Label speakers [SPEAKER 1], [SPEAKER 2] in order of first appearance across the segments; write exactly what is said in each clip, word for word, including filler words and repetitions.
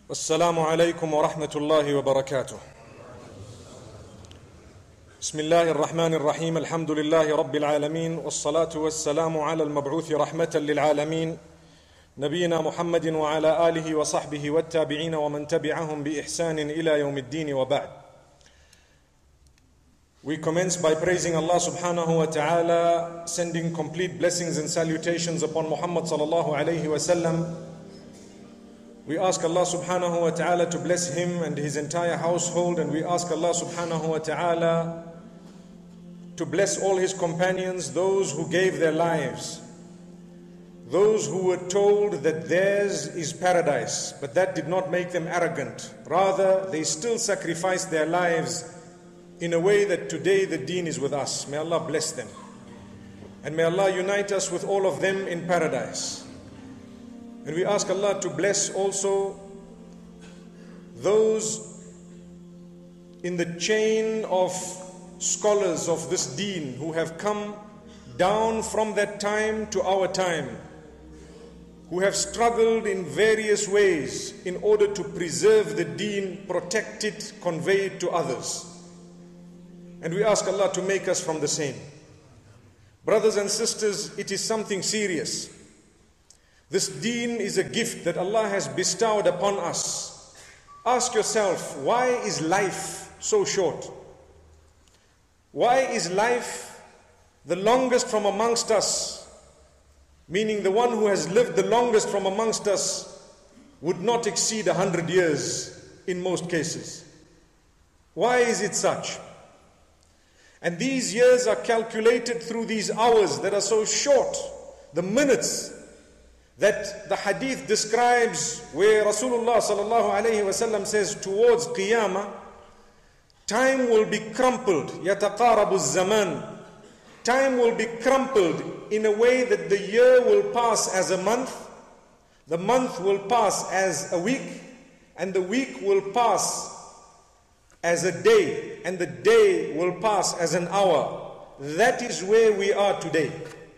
[SPEAKER 1] السلام عليكم ورحمة الله وبركاته. بسم الله الرحمن الرحيم. الحمد لله رب العالمين، والصلاة والسلام على المبعوث رحمة للعالمين نبينا محمد وعلى آله وصحبه والتابعين ومن تبعهم بإحسان إلى يوم الدين وبعد. We commence by praising Allah subhanahu wa ta'ala, sending complete blessings and salutations upon Muhammad sallallahu alayhi wa sallam. We ask Allah subhanahu wa ta'ala to bless him and his entire household, and we ask Allah subhanahu wa ta'ala to bless all his companions, those who gave their lives, those who were told that theirs is paradise, but that did not make them arrogant. Rather, they still sacrificed their lives in a way that today the deen is with us. May Allah bless them. And may Allah unite us with all of them in paradise. And we ask Allah to bless also those in the chain of scholars of this deen who have come down from that time to our time, who have struggled in various ways in order to preserve the deen, protect it, convey it to others. And we ask Allah to make us from the same. Brothers and sisters, it is something serious. This deen is a gift that Allah has bestowed upon us. Ask yourself, why is life so short? Why is life the longest from amongst us? Meaning the one who has lived the longest from amongst us would not exceed a hundred years in most cases. Why is it such? And these years are calculated through these hours that are so short, the minutes that the hadith describes, where Rasulullah sallallahu alayhi wa sallam says towards Qiyamah, time will be crumpled, yataqarabu zaman. Time will be crumpled in a way that the year will pass as a month, the month will pass as a week, and the week will pass as a day, and the day will pass as an hour. That is where we are today.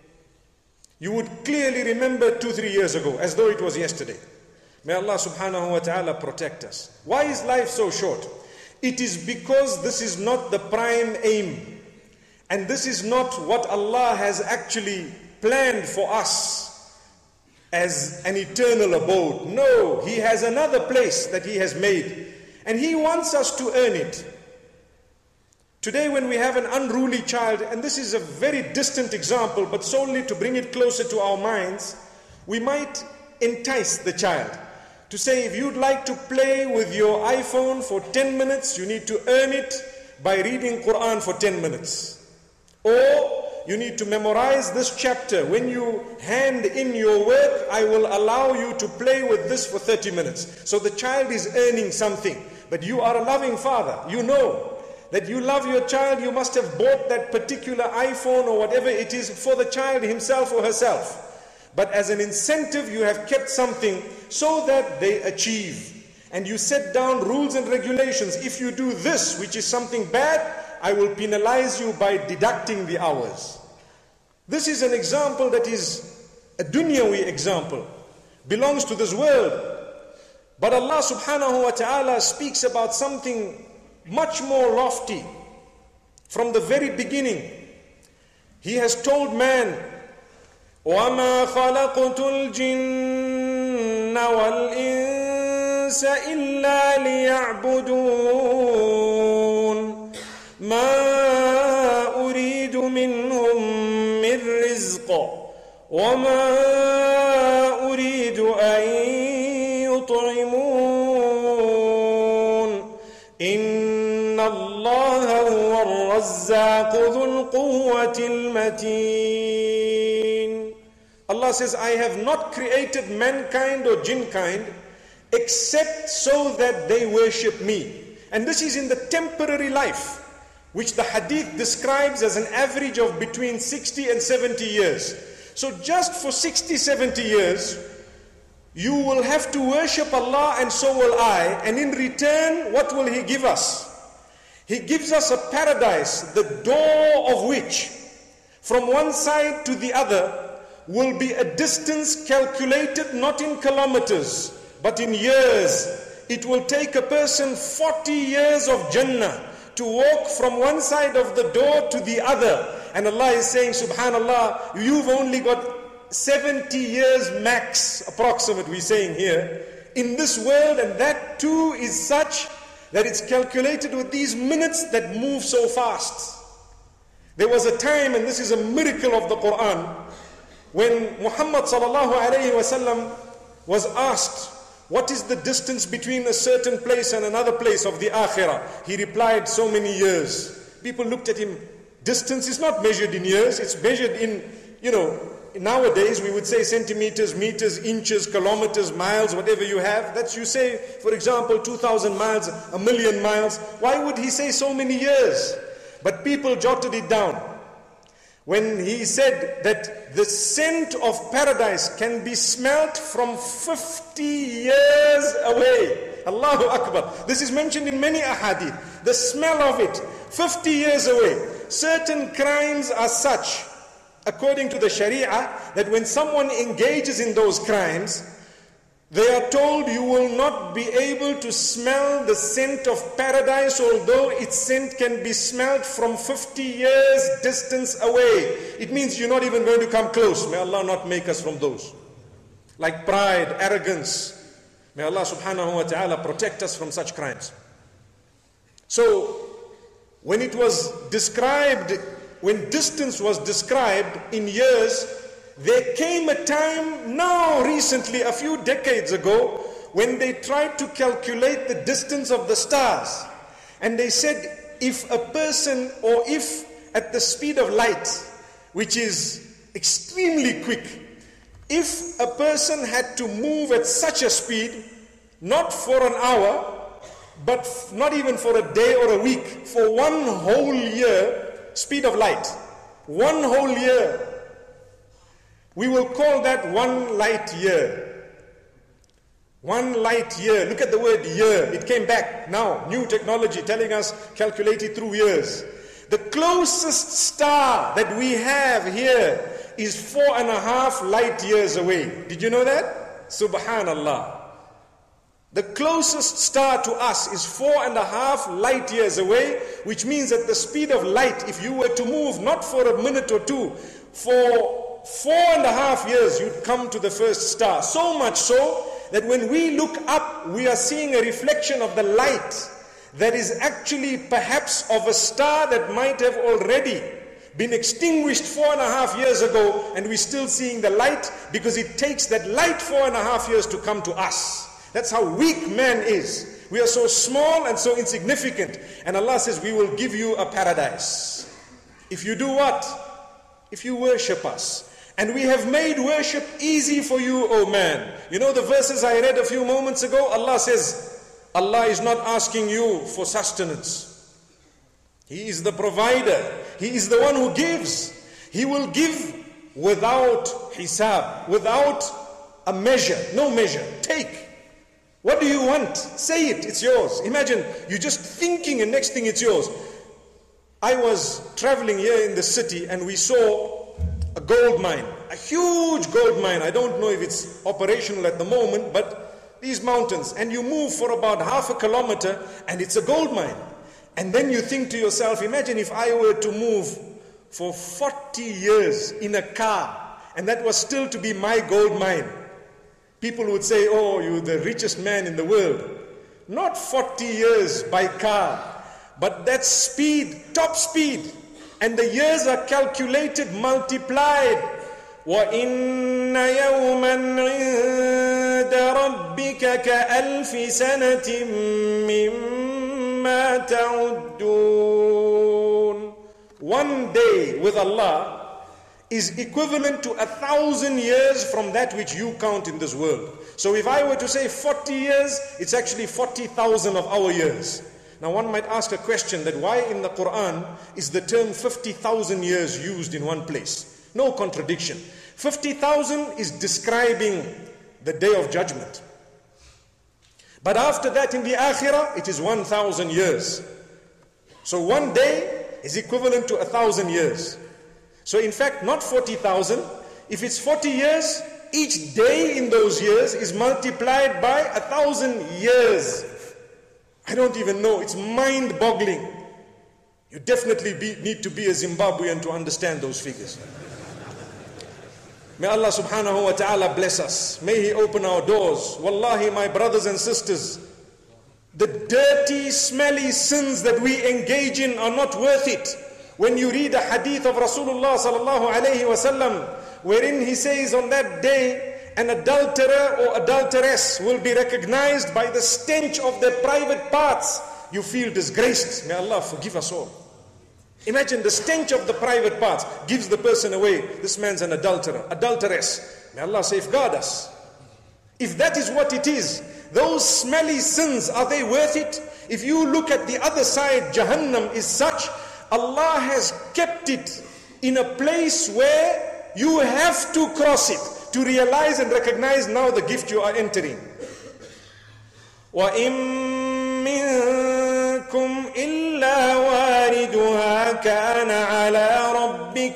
[SPEAKER 1] You would clearly remember two, three years ago, as though it was yesterday. May Allah subhanahu wa ta'ala protect us. Why is life so short? It is because this is not the prime aim. And this is not what Allah has actually planned for us as an eternal abode. No, He has another place that He has made. And He wants us to earn it. Today when we have an unruly child, and this is a very distant example, but solely to bring it closer to our minds, we might entice the child to say, if you'd like to play with your iPhone for ten minutes, you need to earn it by reading Quran for ten minutes. Or you need to memorize this chapter. When you hand in your work, I will allow you to play with this for thirty minutes. So the child is earning something. But you are a loving father. You know that you love your child, you must have bought that particular iPhone or whatever it is for the child himself or herself. But as an incentive, you have kept something so that they achieve. And you set down rules and regulations. If you do this, which is something bad, I will penalize you by deducting the hours. This is an example that is a dunyawi example, belongs to this world. But Allah subhanahu wa ta'ala speaks about something much more lofty. From the very beginning, He has told man, وَمَا خَلَقْتُ الْجِنَّ وَالْإِنسَ إِلَّا لِيَعْبُدُونَ مَا أُرِيدُ مِنْهُمْ مِنْ رِزْقٍ وَمَا أُرِيدُ أَنْ يُطْعِمُونَ إِنَّ اللَّهَ هُوَ الرَّزَّاقُ ذُو الْقُوَّةِ الْمَتِينَ. Allah says, I have not created mankind or jinnkind except so that they worship me. And this is in the temporary life, which the hadith describes as an average of between sixty and seventy years. So just for sixty, seventy years, you will have to worship Allah, and so will I. And in return, what will He give us? He gives us a paradise, the door of which, from one side to the other, will be a distance calculated not in kilometers, but in years. it will take a person forty years of Jannah to walk from one side of the door to the other. And Allah is saying, subhanallah, you've only got seventy years max, approximate, we're saying here, in this world, and that too is such that it's calculated with these minutes that move so fast. There was a time, and this is a miracle of the Quran, when Muhammad sallallahu alayhi wasallam was asked, what is the distance between a certain place and another place of the akhirah? He replied, so many years. People looked at him. Distance is not measured in years, it's measured in, you know, nowadays we would say centimeters, meters, inches, kilometers, miles, whatever you have. That's, you say, for example, two thousand miles, a million miles. Why would he say so many years? But people jotted it down. When he said that the scent of paradise can be smelt from fifty years away. Allahu Akbar. This is mentioned in many ahadith. The smell of it, fifty years away. Certain crimes are such, according to the Sharia, that when someone engages in those crimes, they are told you will not be able to smell the scent of paradise, although its scent can be smelled from fifty years distance away. It means you're not even going to come close. May Allah not make us from those. Like pride, arrogance. May Allah subhanahu wa ta'ala protect us from such crimes. So, when it was described, when distance was described in years, there came a time now recently, a few decades ago, when they tried to calculate the distance of the stars. And they said, if a person, or if at the speed of light, which is extremely quick, if a person had to move at such a speed, not for an hour, but not even for a day or a week, for one whole year, speed of light, one whole year, we will call that one light year. One light year. Look at the word year. It came back now. New technology telling us calculate it through years. The closest star that we have here is four and a half light years away. Did you know that? Subhanallah. The closest star to us is four and a half light years away, which means at the speed of light, if you were to move not for a minute or two, for four and a half years you'd come to the first star. So much so that when we look up, we are seeing a reflection of the light that is actually perhaps of a star that might have already been extinguished four and a half years ago, and we're still seeing the light because it takes that light four and a half years to come to us. That's how weak man is. We are so small and so insignificant. And Allah says, we will give you a paradise. If you do what? If you worship us. And we have made worship easy for you, O man. You know the verses I read a few moments ago? Allah says, Allah is not asking you for sustenance. He is the provider. He is the one who gives. He will give without hisab, without a measure, no measure. Take. What do you want? Say it, it's yours. Imagine, you're just thinking and next thing it's yours. I was traveling here in the city and we saw a gold mine, a huge gold mine. I don't know if it's operational at the moment, but these mountains, and you move for about half a kilometer and it's a gold mine. And then you think to yourself, imagine if I were to move for forty years in a car and that was still to be my gold mine. People would say, oh, you're the richest man in the world. Not forty years by car, but that speed, top speed. And the years are calculated, multiplied. وَإِنَّ يَوْمًا عِندَ رَبِّكَ كَأَلْفِ سَنَةٍ مِّمَّا تَعُدُّونَ. One day with Allah is equivalent to a thousand years from that which you count in this world. So if I were to say forty years, it's actually forty thousand of our years. Now one might ask a question that why in the Quran is the term fifty thousand years used in one place? No contradiction. fifty thousand is describing the day of judgment. But after that in the akhirah, it is one thousand years. So one day is equivalent to a thousand years. So in fact, not forty thousand. If it's forty years, each day in those years is multiplied by a thousand years. I don't even know, it's mind-boggling. You definitely be, need to be a Zimbabwean to understand those figures. May Allah subhanahu wa ta'ala bless us. May He open our doors. Wallahi, my brothers and sisters, the dirty, smelly sins that we engage in are not worth it. When you read a hadith of Rasulullah sallallahu alayhi wa sallam, wherein he says on that day, an adulterer or adulteress will be recognized by the stench of their private parts. You feel disgraced. May Allah forgive us all. Imagine the stench of the private parts gives the person away. This man's an adulterer, adulteress. May Allah safeguard us. If that is what it is, those smelly sins, are they worth it? If you look at the other side, Jahannam is such, Allah has kept it in a place where you have to cross it to realize and recognize now the gift you are entering. وَإِن مِّنكُمْ إِلَّا وَارِدُهَا كَانَ عَلَى رَبِّكَ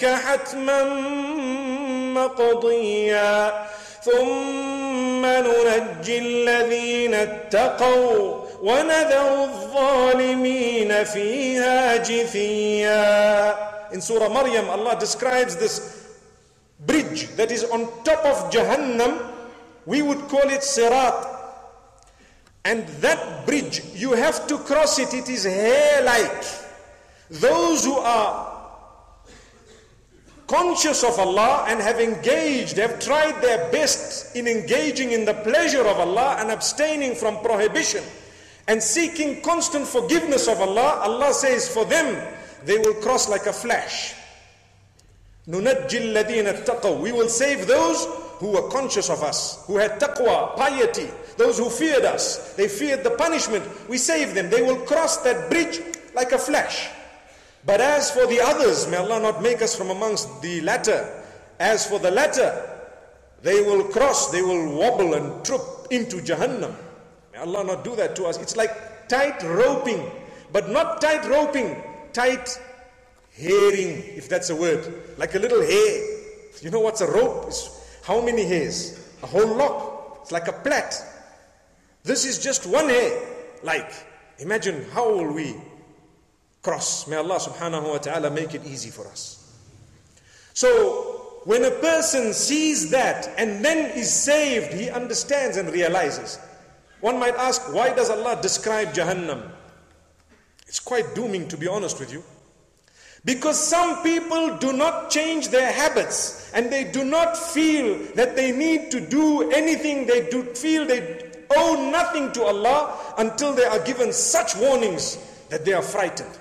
[SPEAKER 1] حَتْمًا مَّقْضِيًّا ثُمَّ نُنَجِّي الَّذِينَ اتَّقَوْا وَنَذَرُ الظَّالِمِينَ فِيهَا جِثِيًّا. In Surah Maryam, Allah describes this bridge that is on top of Jahannam. We would call it Sirat. And that bridge, you have to cross it. It is hair-like. Those who are conscious of Allah and have engaged, have tried their best in engaging in the pleasure of Allah and abstaining from prohibition and seeking constant forgiveness of Allah, Allah says for them, they will cross like a flash. نُنَجِّي الَّذِينَ اتَّقَوْا. We will save those who were conscious of us, who had taqwa, piety, those who feared us. They feared the punishment. We save them. They will cross that bridge like a flash. But as for the others, may Allah not make us from amongst the latter. As for the latter, they will cross, they will wobble and trip into Jahannam. May Allah not do that to us. It's like tight roping, but not tight roping, tight hairing, if that's a word. Like a little hair. You know what's a rope? It's how many hairs? A whole lock. It's like a plait. This is just one hair. Like, imagine how will we cross. May Allah subhanahu wa ta'ala make it easy for us. So, when a person sees that and then is saved, he understands and realizes. One might ask, why does Allah describe Jahannam? It's quite dooming, to be honest with you. Because some people do not change their habits and they do not feel that they need to do anything. They do feel they owe nothing to Allah until they are given such warnings that they are frightened.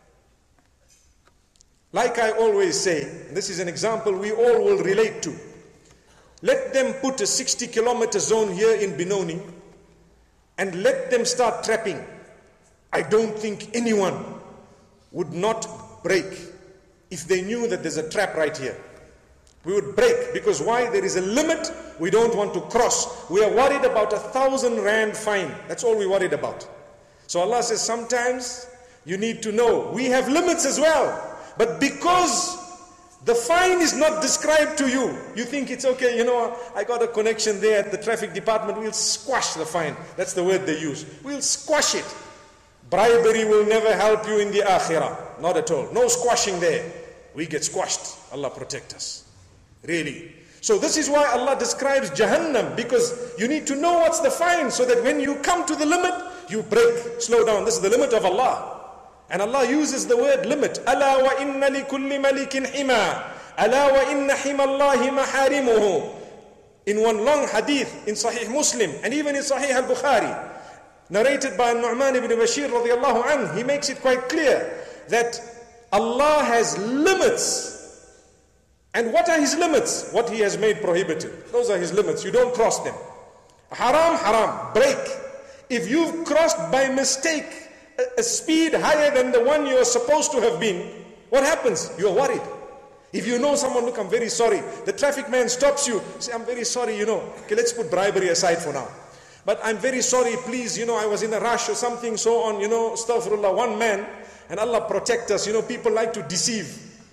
[SPEAKER 1] Like I always say, this is an example we all will relate to. Let them put a sixty kilometer zone here in Benoni and let them start trapping. I don't think anyone would not break if they knew that there's a trap right here. We would break because why? There is a limit we don't want to cross. We are worried about a thousand rand fine. That's all we're worried about. So Allah says sometimes you need to know we have limits as well. But because the fine is not described to you, you think it's okay, you know, I got a connection there at the traffic department, we'll squash the fine. That's the word they use. We'll squash it. Bribery will never help you in the akhirah. Not at all. No squashing there. We get squashed. Allah protect us. Really. So this is why Allah describes Jahannam, because you need to know what's the fine so that when you come to the limit, you break, slow down. This is the limit of Allah. And Allah uses the word limit. أَلَا وَإِنَّ لِكُلِّ مَلِكٍ حِمَى أَلَا وَإِنَّ حِمَى اللَّهِ مَحَارِمُهُ. In one long hadith in Sahih Muslim and even in Sahih al-Bukhari, narrated by Nu'man ibn Bashir radiallahu anhu, he makes it quite clear that Allah has limits. And what are His limits? What He has made prohibited. Those are His limits. You don't cross them. Haram, haram, break. If you've crossed by mistake a, a speed higher than the one you are supposed to have been, what happens? You are worried. If you know someone, look, I'm very sorry. The traffic man stops you. Say, I'm very sorry, you know. Okay, let's put bribery aside for now. But I'm very sorry, please, you know, I was in a rush or something, so on, you know, astaghfirullah, one man, and Allah protect us, you know, people like to deceive.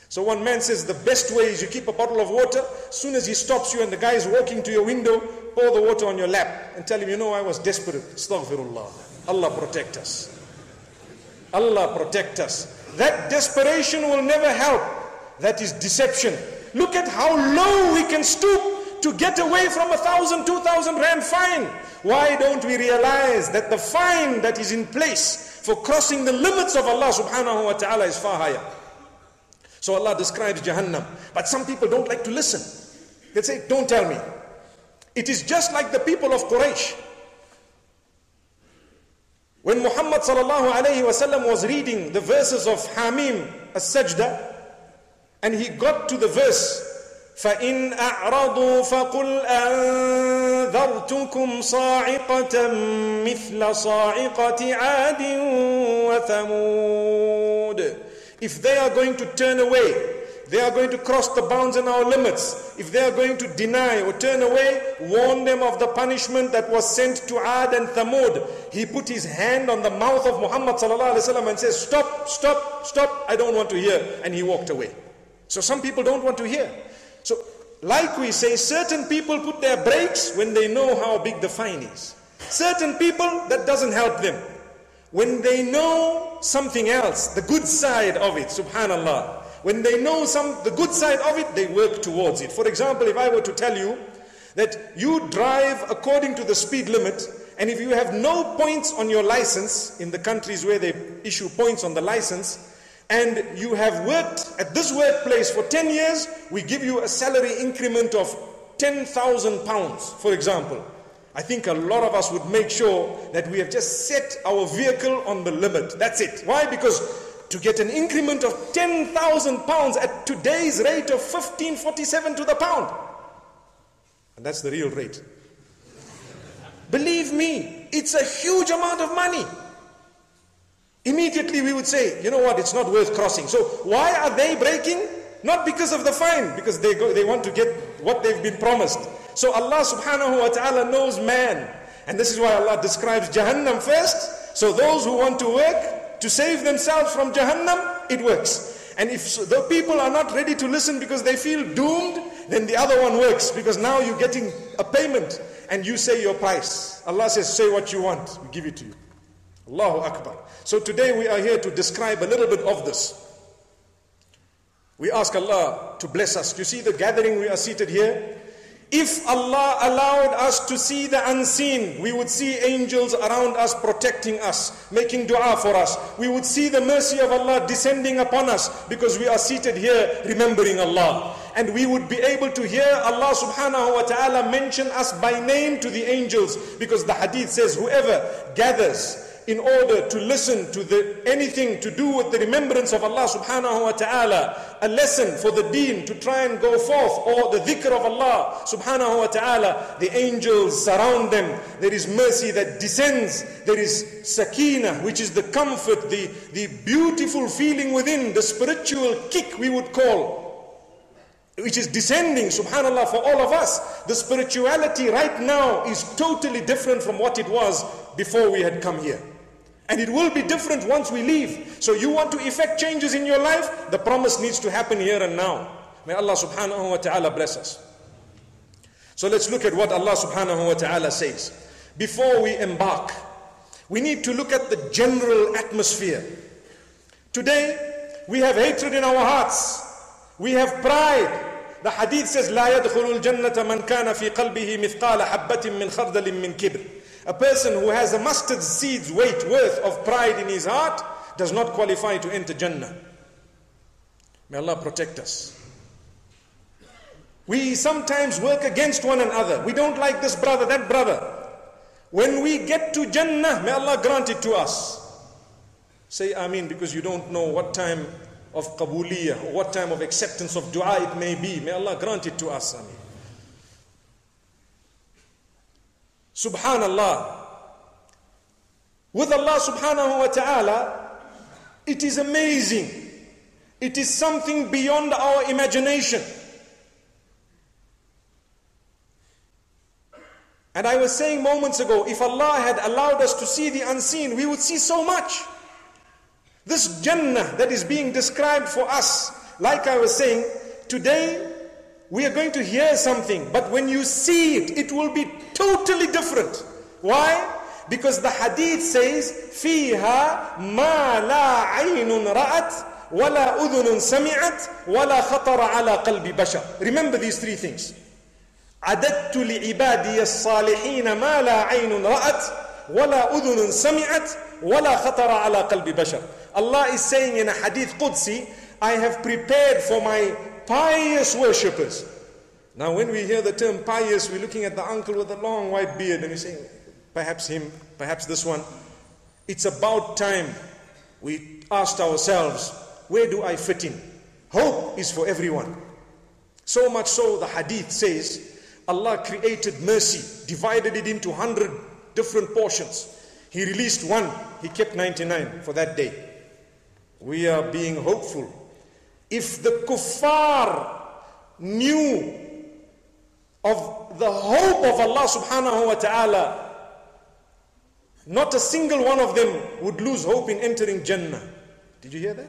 [SPEAKER 1] So one man says the best way is you keep a bottle of water. As soon as he stops you and the guy is walking to your window, pour the water on your lap and tell him, you know, I was desperate. Astaghfirullah. Allah protect us. Allah protect us. That desperation will never help. That is deception. Look at how low we can stoop to get away from a thousand, two thousand rand fine. Why don't we realize that the fine that is in place for crossing the limits of Allah subhanahu wa ta'ala is far higher? So Allah describes Jahannam. But some people don't like to listen. They say, don't tell me. It is just like the people of Quraysh. When Muhammad sallallahu alayhi wa sallam was reading the verses of Hamim as-Sajda, and he got to the verse, فَإِنْ أَعْرَضُوا فَقُلْ أَنذَرْتُكُمْ صَاعِقَةً مِثْلَ صَاعِقَةِ عَادٍ وَثَمُودٍ. If they are going to turn away, they are going to cross the bounds and our limits, if they are going to deny or turn away, warn them of the punishment that was sent to Ad and Thamud. He put his hand on the mouth of Muhammad sallallahu alaihi wasallam and says, stop, stop, stop, I don't want to hear. And he walked away. So some people don't want to hear. So like we say, certain people put their brakes when they know how big the fine is. Certain people, that doesn't help them. When they know something else, the good side of it, subhanallah, when they know some the good side of it, they work towards it. For example, if I were to tell you that you drive according to the speed limit, and if you have no points on your license, in the countries where they issue points on the license, and you have worked at this workplace for ten years, we give you a salary increment of ten thousand pounds, for example. I think a lot of us would make sure that we have just set our vehicle on the limit. That's it. Why? Because to get an increment of ten thousand pounds at today's rate of fifteen forty-seven to the pound. And that's the real rate. Believe me, it's a huge amount of money. Immediately we would say, you know what, it's not worth crossing. So why are they breaking? Not because of the fine, because they go, they want to get what they've been promised. So Allah subhanahu wa ta'ala knows man. And this is why Allah describes Jahannam first. So those who want to work to save themselves from Jahannam, it works. And if the people are not ready to listen because they feel doomed, then the other one works, because now you're getting a payment and you say your price. Allah says, say what you want, we give it to you. Allahu Akbar. So today we are here to describe a little bit of this. We ask Allah to bless us. You see the gathering, we are seated here. If Allah allowed us to see the unseen, we would see angels around us protecting us, making dua for us. We would see the mercy of Allah descending upon us because we are seated here remembering Allah. And we would be able to hear Allah subhanahu wa ta'ala mention us by name to the angels, because the hadith says whoever gathers in order to listen to the anything to do with the remembrance of Allah subhanahu wa ta'ala, a lesson for the deen to try and go forth, or the dhikr of Allah subhanahu wa ta'ala, the angels surround them. There is mercy that descends. There is sakina, which is the comfort, the, the beautiful feeling within, the spiritual kick we would call, which is descending, subhanallah, for all of us. The spirituality right now is totally different from what it was before we had come here. And it will be different once we leave. So you want to effect changes in your life, the promise needs to happen here and now. May Allah subhanahu wa ta'ala bless us. So let's look at what Allah subhanahu wa ta'ala says. Before we embark, we need to look at the general atmosphere. Today, we have hatred in our hearts. We have pride. The hadith says, لا يدخل الجنة من كان في قلبه مثقال حبة من خردل من كبر. A person who has a mustard seed's weight worth of pride in his heart does not qualify to enter Jannah. May Allah protect us. We sometimes work against one another. We don't like this brother, that brother. When we get to Jannah, may Allah grant it to us. Say Ameen, because you don't know what time of qabuliyah or what time of acceptance of dua it may be. May Allah grant it to us. Ameen. Subhanallah. With Allah subhanahu wa ta'ala, it is amazing. It is something beyond our imagination. And I was saying moments ago, if Allah had allowed us to see the unseen, we would see so much. This Jannah that is being described for us, like I was saying, today we are going to hear something, but when you see it, it will be totally different. Why? Because the hadith says, فِيهَا مَا لَا عَيْنٌ رَأَتْ وَلَا أُذُنٌ سَمِعَتْ وَلَا خَطَرَ عَلَى قَلْبِ بَشَرٍ. Remember these three things. عَدَدْتُ لِعِبَادِيَ الصَّالِحِينَ مَا لَا عَيْنٌ رَأَتْ وَلَا أُذُنٌ سَمِعَتْ وَلَا خَطَرَ عَلَى قَلْبِ بَشَرٍ. Allah is saying in a hadith Qudsi, I have prepared for my pious worshippers. Now when we hear the term pious, we're looking at the uncle with the long white beard and we're saying, perhaps him, perhaps this one. It's about time we asked ourselves, where do I fit in? Hope is for everyone. So much so the hadith says, Allah created mercy, divided it into hundred different portions. He released one, He kept ninety-nine for that day. We are being hopeful. If the kuffar knew of the hope of Allah subhanahu wa ta'ala, not a single one of them would lose hope in entering Jannah. Did you hear that?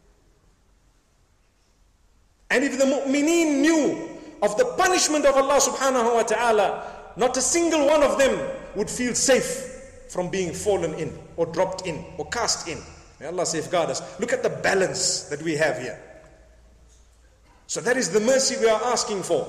[SPEAKER 1] And if the mu'mineen knew of the punishment of Allah subhanahu wa ta'ala, not a single one of them would feel safe from being fallen in or dropped in or cast in. May Allah safeguard us. Look at the balance that we have here. So that is the mercy we are asking for.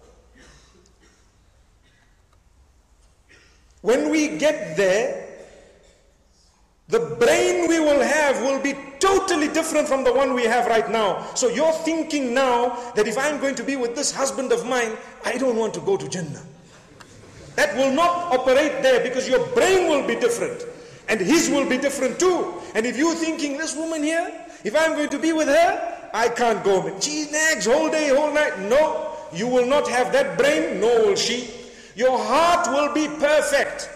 [SPEAKER 1] When we get there, the brain we will have will be totally different from the one we have right now. So you're thinking now that if I'm going to be with this husband of mine, I don't want to go to Jannah. That will not operate there because your brain will be different. And his will be different too. And if you're thinking, this woman here, if I'm going to be with her, I can't go. She nags whole day, whole night. No, you will not have that brain, nor will she. Your heart will be perfect.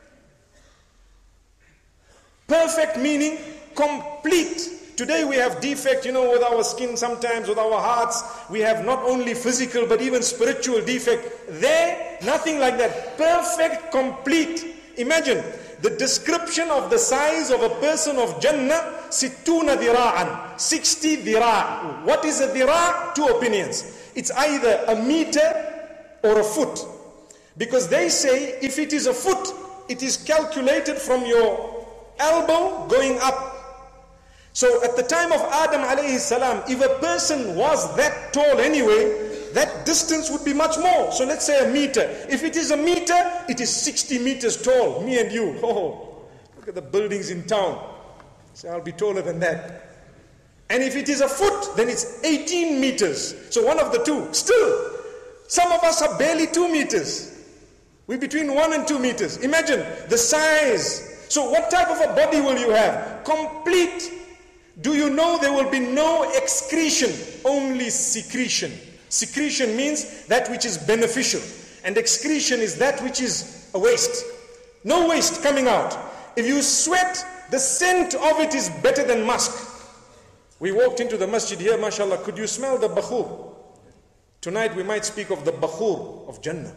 [SPEAKER 1] Perfect meaning complete. Today we have defect, you know, with our skin sometimes, with our hearts. We have not only physical but even spiritual defect. There, nothing like that. Perfect, complete. Imagine the description of the size of a person of Jannah, sittuna dira'an, sixty dira'. What is a dira'? Two opinions. It's either a meter or a foot. Because they say if it is a foot, it is calculated from your elbow going up. So at the time of Adam alayhi salam, if a person was that tall anyway, that distance would be much more. So let's say a meter. If it is a meter, it is sixty meters tall, me and you. Oh, look at the buildings in town. So I'll be taller than that. And if it is a foot, then it's eighteen meters. So one of the two. Still, some of us are barely two meters. We're between one and two meters. Imagine the size. So what type of a body will you have? Complete. Do you know there will be no excretion, only secretion. Secretion means that which is beneficial. And excretion is that which is a waste. No waste coming out. If you sweat, the scent of it is better than musk. We walked into the masjid here, mashallah. Could you smell the bakhur? Tonight we might speak of the bakhur of Jannah.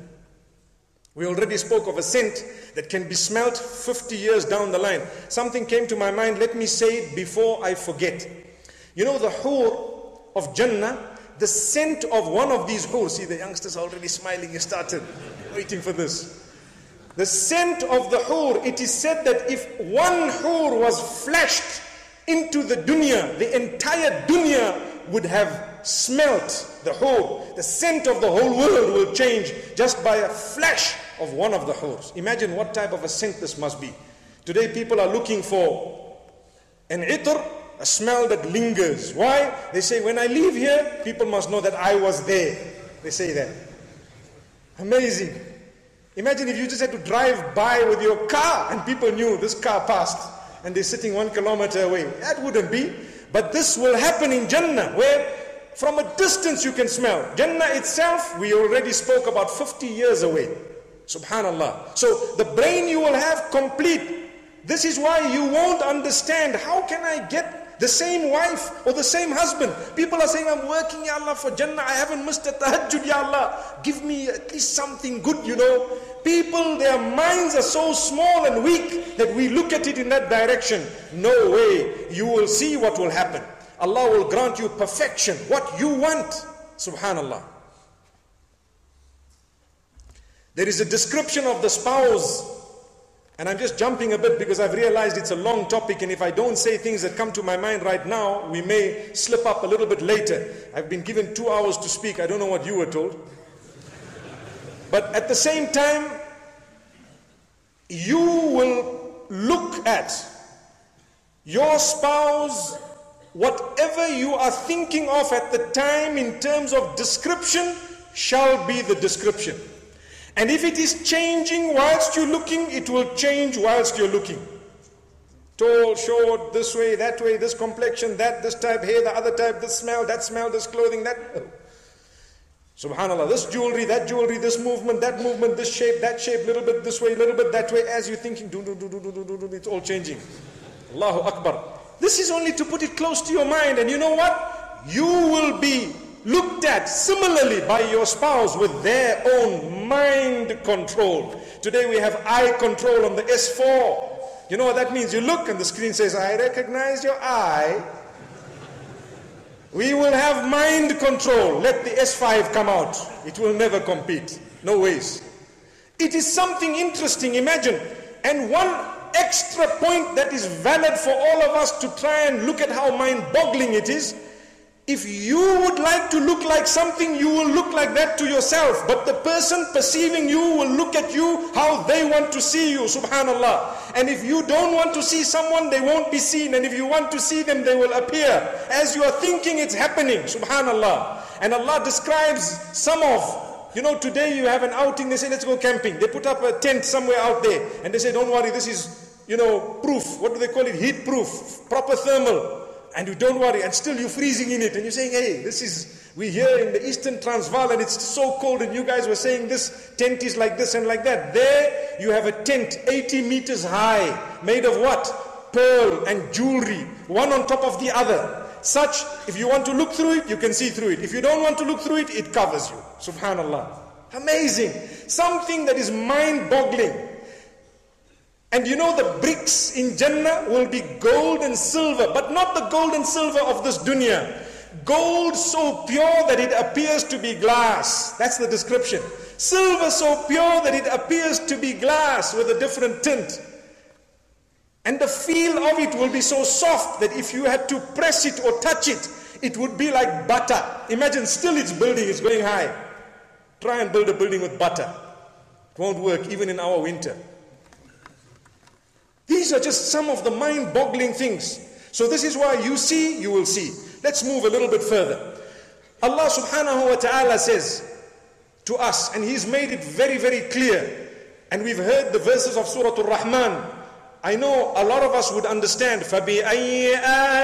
[SPEAKER 1] We already spoke of a scent that can be smelt fifty years down the line. Something came to my mind, let me say it before I forget. You know the hur of Jannah, the scent of one of these hur, see the youngsters are already smiling, you started waiting for this. The scent of the hur, it is said that if one hur was flashed into the dunya, the entire dunya would have smelt the hur. The scent of the whole world will change just by a flash of one of the hurs. Imagine what type of a scent this must be. Today people are looking for an itr, a smell that lingers. Why? They say, when I leave here, people must know that I was there. They say that. Amazing. Imagine if you just had to drive by with your car and people knew this car passed and they're sitting one kilometer away. That wouldn't be. But this will happen in Jannah, where from a distance you can smell. Jannah itself, we already spoke about fifty years away. Subhanallah. So the brain you will have complete. This is why you won't understand, how can I get the same wife or the same husband? People are saying, I'm working, Ya Allah, for Jannah. I haven't missed a tahajjud, Ya Allah. Give me at least something good, you know. People, their minds are so small and weak that we look at it in that direction. No way. You will see what will happen. Allah will grant you perfection, what you want. Subhanallah. There is a description of the spouse, and I'm just jumping a bit because I've realized it's a long topic, and if I don't say things that come to my mind right now, we may slip up a little bit later. I've been given two hours to speak. I don't know what you were told. But at the same time, you will look at your spouse, whatever you are thinking of at the time in terms of description shall be the description. And if it is changing whilst you're looking, it will change whilst you're looking. Tall, short, this way, that way, this complexion, that, this type, hair, the other type, this smell, that smell, this clothing, that. Subhanallah, this jewelry, that jewelry, this movement, that movement, this shape, that shape, little bit this way, little bit that way. As you're thinking, do, do, do, do, do, do, do, it's all changing. Allahu Akbar. This is only to put it close to your mind. And you know what? You will be looked at similarly by your spouse with their own mind control. Today we have eye control on the S four. You know what that means? You look and the screen says, I recognize your eye. We will have mind control. Let the S five come out. It will never compete. No ways. It is something interesting. Imagine. And one extra point that is valid for all of us to try and look at how mind-boggling it is. If you would like to look like something, you will look like that to yourself. But the person perceiving you will look at you how they want to see you. Subhanallah. And if you don't want to see someone, they won't be seen. And if you want to see them, they will appear. As you are thinking, it's happening. Subhanallah. And Allah describes some of, you know, today you have an outing, they say, let's go camping. They put up a tent somewhere out there. And they say, don't worry, this is, you know, proof. What do they call it? Heat proof. Proper thermal. And you don't worry, and still you're freezing in it, and you're saying, hey, this is, we're here in the Eastern Transvaal, and it's so cold, and you guys were saying this tent is like this and like that. There, you have a tent eighty meters high, made of what? Pearl and jewelry, one on top of the other. Such, if you want to look through it, you can see through it. If you don't want to look through it, it covers you. Subhanallah. Amazing. Something that is mind-boggling. And you know the bricks in Jannah will be gold and silver, but not the gold and silver of this dunya. Gold so pure that it appears to be glass. That's the description. Silver so pure that it appears to be glass with a different tint. And the feel of it will be so soft that if you had to press it or touch it, it would be like butter. Imagine still it's building, it's going high. Try and build a building with butter. It won't work even in our winter. These are just some of the mind-boggling things. So this is why you see, you will see. Let's move a little bit further. Allah subhanahu wa ta'ala says to us, and He's made it very, very clear. And we've heard the verses of Surah Al-Rahman. I know a lot of us would understand. فَبِأَيِّ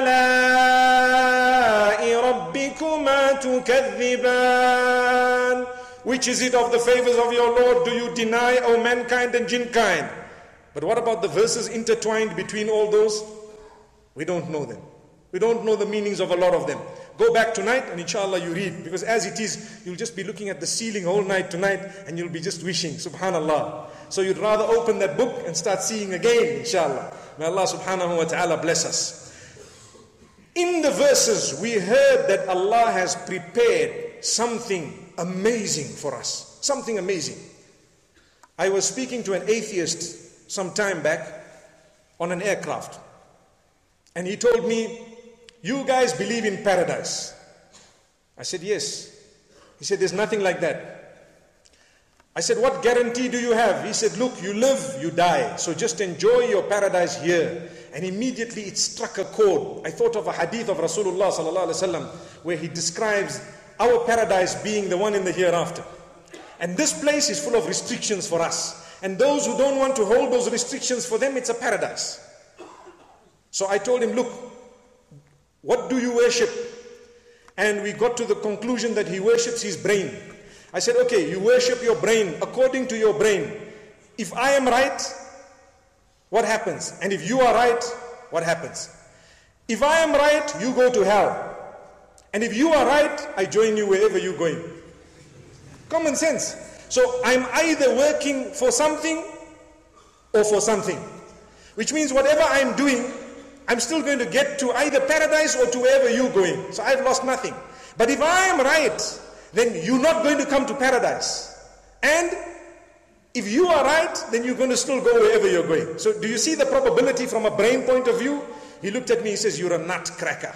[SPEAKER 1] آلَاءِ رَبِّكُمَا تُكَذِّبَانِ. Which is it of the favors of your Lord do you deny, O mankind and jinkind? But what about the verses intertwined between all those? We don't know them. We don't know the meanings of a lot of them. Go back tonight and inshallah you read. Because as it is, you'll just be looking at the ceiling all night tonight and you'll be just wishing, subhanallah. So you'd rather open that book and start seeing again, inshallah. May Allah subhanahu wa ta'ala bless us. In the verses, we heard that Allah has prepared something amazing for us. Something amazing. I was speaking to an atheist some time back on an aircraft. And he told me, you guys believe in paradise. I said, yes. He said, there's nothing like that. I said, what guarantee do you have? He said, look, you live, you die. So just enjoy your paradise here. And immediately it struck a chord. I thought of a hadith of Rasulullah sallallahu alaihi wasallam where he describes our paradise being the one in the hereafter. And this place is full of restrictions for us. And those who don't want to hold those restrictions, for them it's a paradise. So I told him, look, what do you worship? And we got to the conclusion that he worships his brain. I said, okay, you worship your brain according to your brain. If I am right, what happens? And if you are right, what happens? If I am right, you go to hell. And if you are right, I join you wherever you're going. Common sense. So I'm either working for something or for something. Which means whatever I'm doing, I'm still going to get to either paradise or to wherever you're going. So I've lost nothing. But if I am right, then you're not going to come to paradise. And if you are right, then you're going to still go wherever you're going. So do you see the probability from a brain point of view? He looked at me, he says, you're a nutcracker.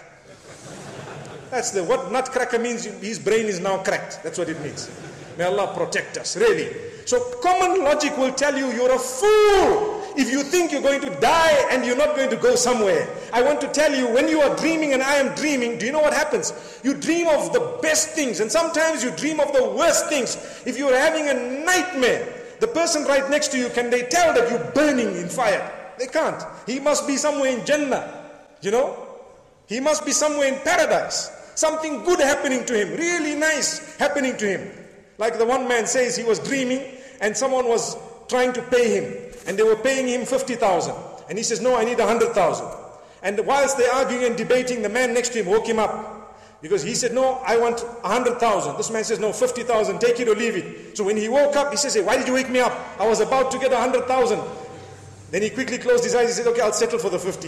[SPEAKER 1] That's the, what nutcracker means, his brain is now cracked. That's what it means. May Allah protect us, really. So common logic will tell you you're a fool if you think you're going to die and you're not going to go somewhere. I want to tell you, when you are dreaming and I am dreaming, do you know what happens? You dream of the best things, and sometimes you dream of the worst things. If you're having a nightmare, the person right next to you, can they tell that you're burning in fire? They can't. He must be somewhere in Jannah, you know? He must be somewhere in paradise. Something good happening to him, really nice happening to him. Like the one man says, he was dreaming and someone was trying to pay him. And they were paying him fifty thousand. And he says, no, I need one hundred thousand. And whilst they're arguing and debating, the man next to him woke him up. Because he said, no, I want one hundred thousand. This man says, no, fifty thousand, take it or leave it. So when he woke up, he says, hey, why did you wake me up? I was about to get one hundred thousand. Then he quickly closed his eyes. He said, okay, I'll settle for the fifty.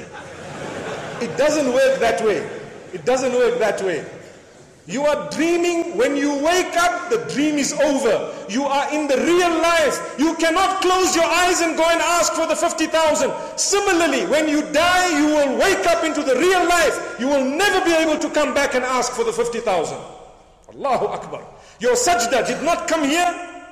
[SPEAKER 1] It doesn't work that way. It doesn't work that way. You are dreaming. When you wake up, the dream is over. You are in the real life. You cannot close your eyes and go and ask for the fifty thousand. Similarly, when you die, you will wake up into the real life. You will never be able to come back and ask for the fifty thousand. Allahu Akbar. Your sajda did not come here.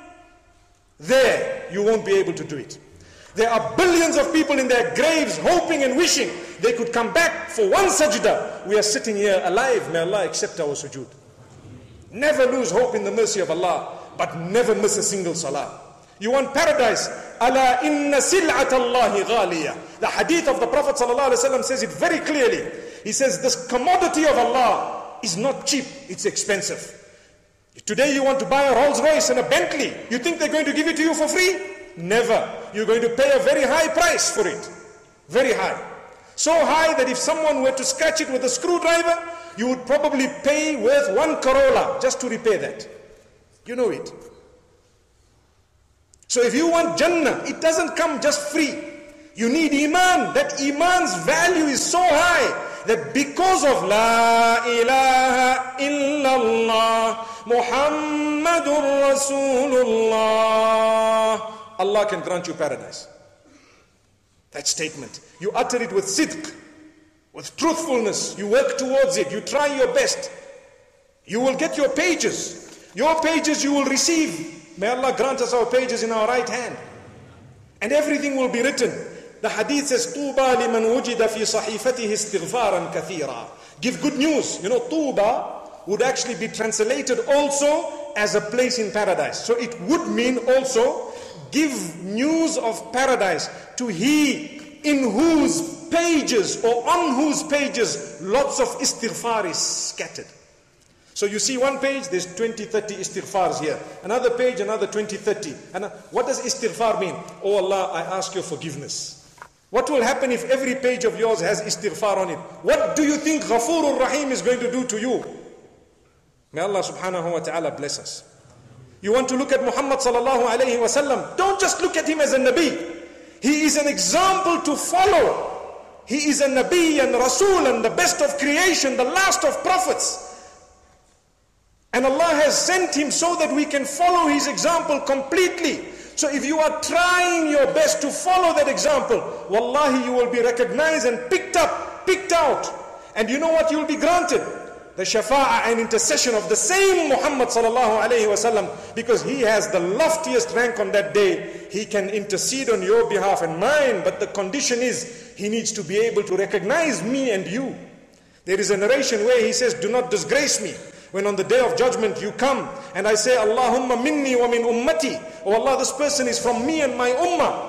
[SPEAKER 1] There, you won't be able to do it. There are billions of people in their graves hoping and wishing they could come back for one sajda. We are sitting here alive. May Allah accept our sujood. Never lose hope in the mercy of Allah, but never miss a single salah. You want paradise? Ala inna sil'at Allahi ghaliya. The hadith of the Prophet ﷺ says it very clearly. He says this commodity of Allah is not cheap, it's expensive. Today you want to buy a Rolls Royce and a Bentley. You think they're going to give it to you for free? Never. You're going to pay a very high price for it. Very high. So high that if someone were to scratch it with a screwdriver, you would probably pay worth one Corolla just to repair that. You know it. So if you want Jannah, it doesn't come just free. You need Iman. That Iman's value is so high that because of La ilaha illallah Muhammadur Rasulullah, Allah can grant you paradise. That statement. You utter it with sidq, with truthfulness. You work towards it. You try your best. You will get your pages. Your pages you will receive. May Allah grant us our pages in our right hand. And everything will be written. The hadith says, Tuba liman wujida fi sahifatihi istighfaran kathira. Give good news. You know, Tuba would actually be translated also as a place in paradise. So it would mean also, give news of paradise to he in whose pages or on whose pages lots of istighfar is scattered. So you see one page, there's twenty, thirty istighfars here. Another page, another twenty, thirty. And what does istighfar mean? Oh Allah, I ask your forgiveness. What will happen if every page of yours has istighfar on it? What do you think Ghafurur Rahim is going to do to you? May Allah subhanahu wa ta'ala bless us. You want to look at Muhammad sallallahu alayhi wa sallam, don't just look at him as a Nabi. He is an example to follow. He is a Nabi and Rasul and the best of creation, the last of prophets. And Allah has sent him so that we can follow his example completely. So if you are trying your best to follow that example, wallahi, you will be recognized and picked up, picked out. And you know what you will be granted? The shafa'ah and intercession of the same Muhammad sallallahu alayhi wa sallam, because he has the loftiest rank on that day. He can intercede on your behalf and mine, but the condition is he needs to be able to recognize me and you. There is a narration where he says, do not disgrace me. When on the day of judgment you come and I say, Allahumma minni wa min ummati, oh Allah, this person is from me and my ummah.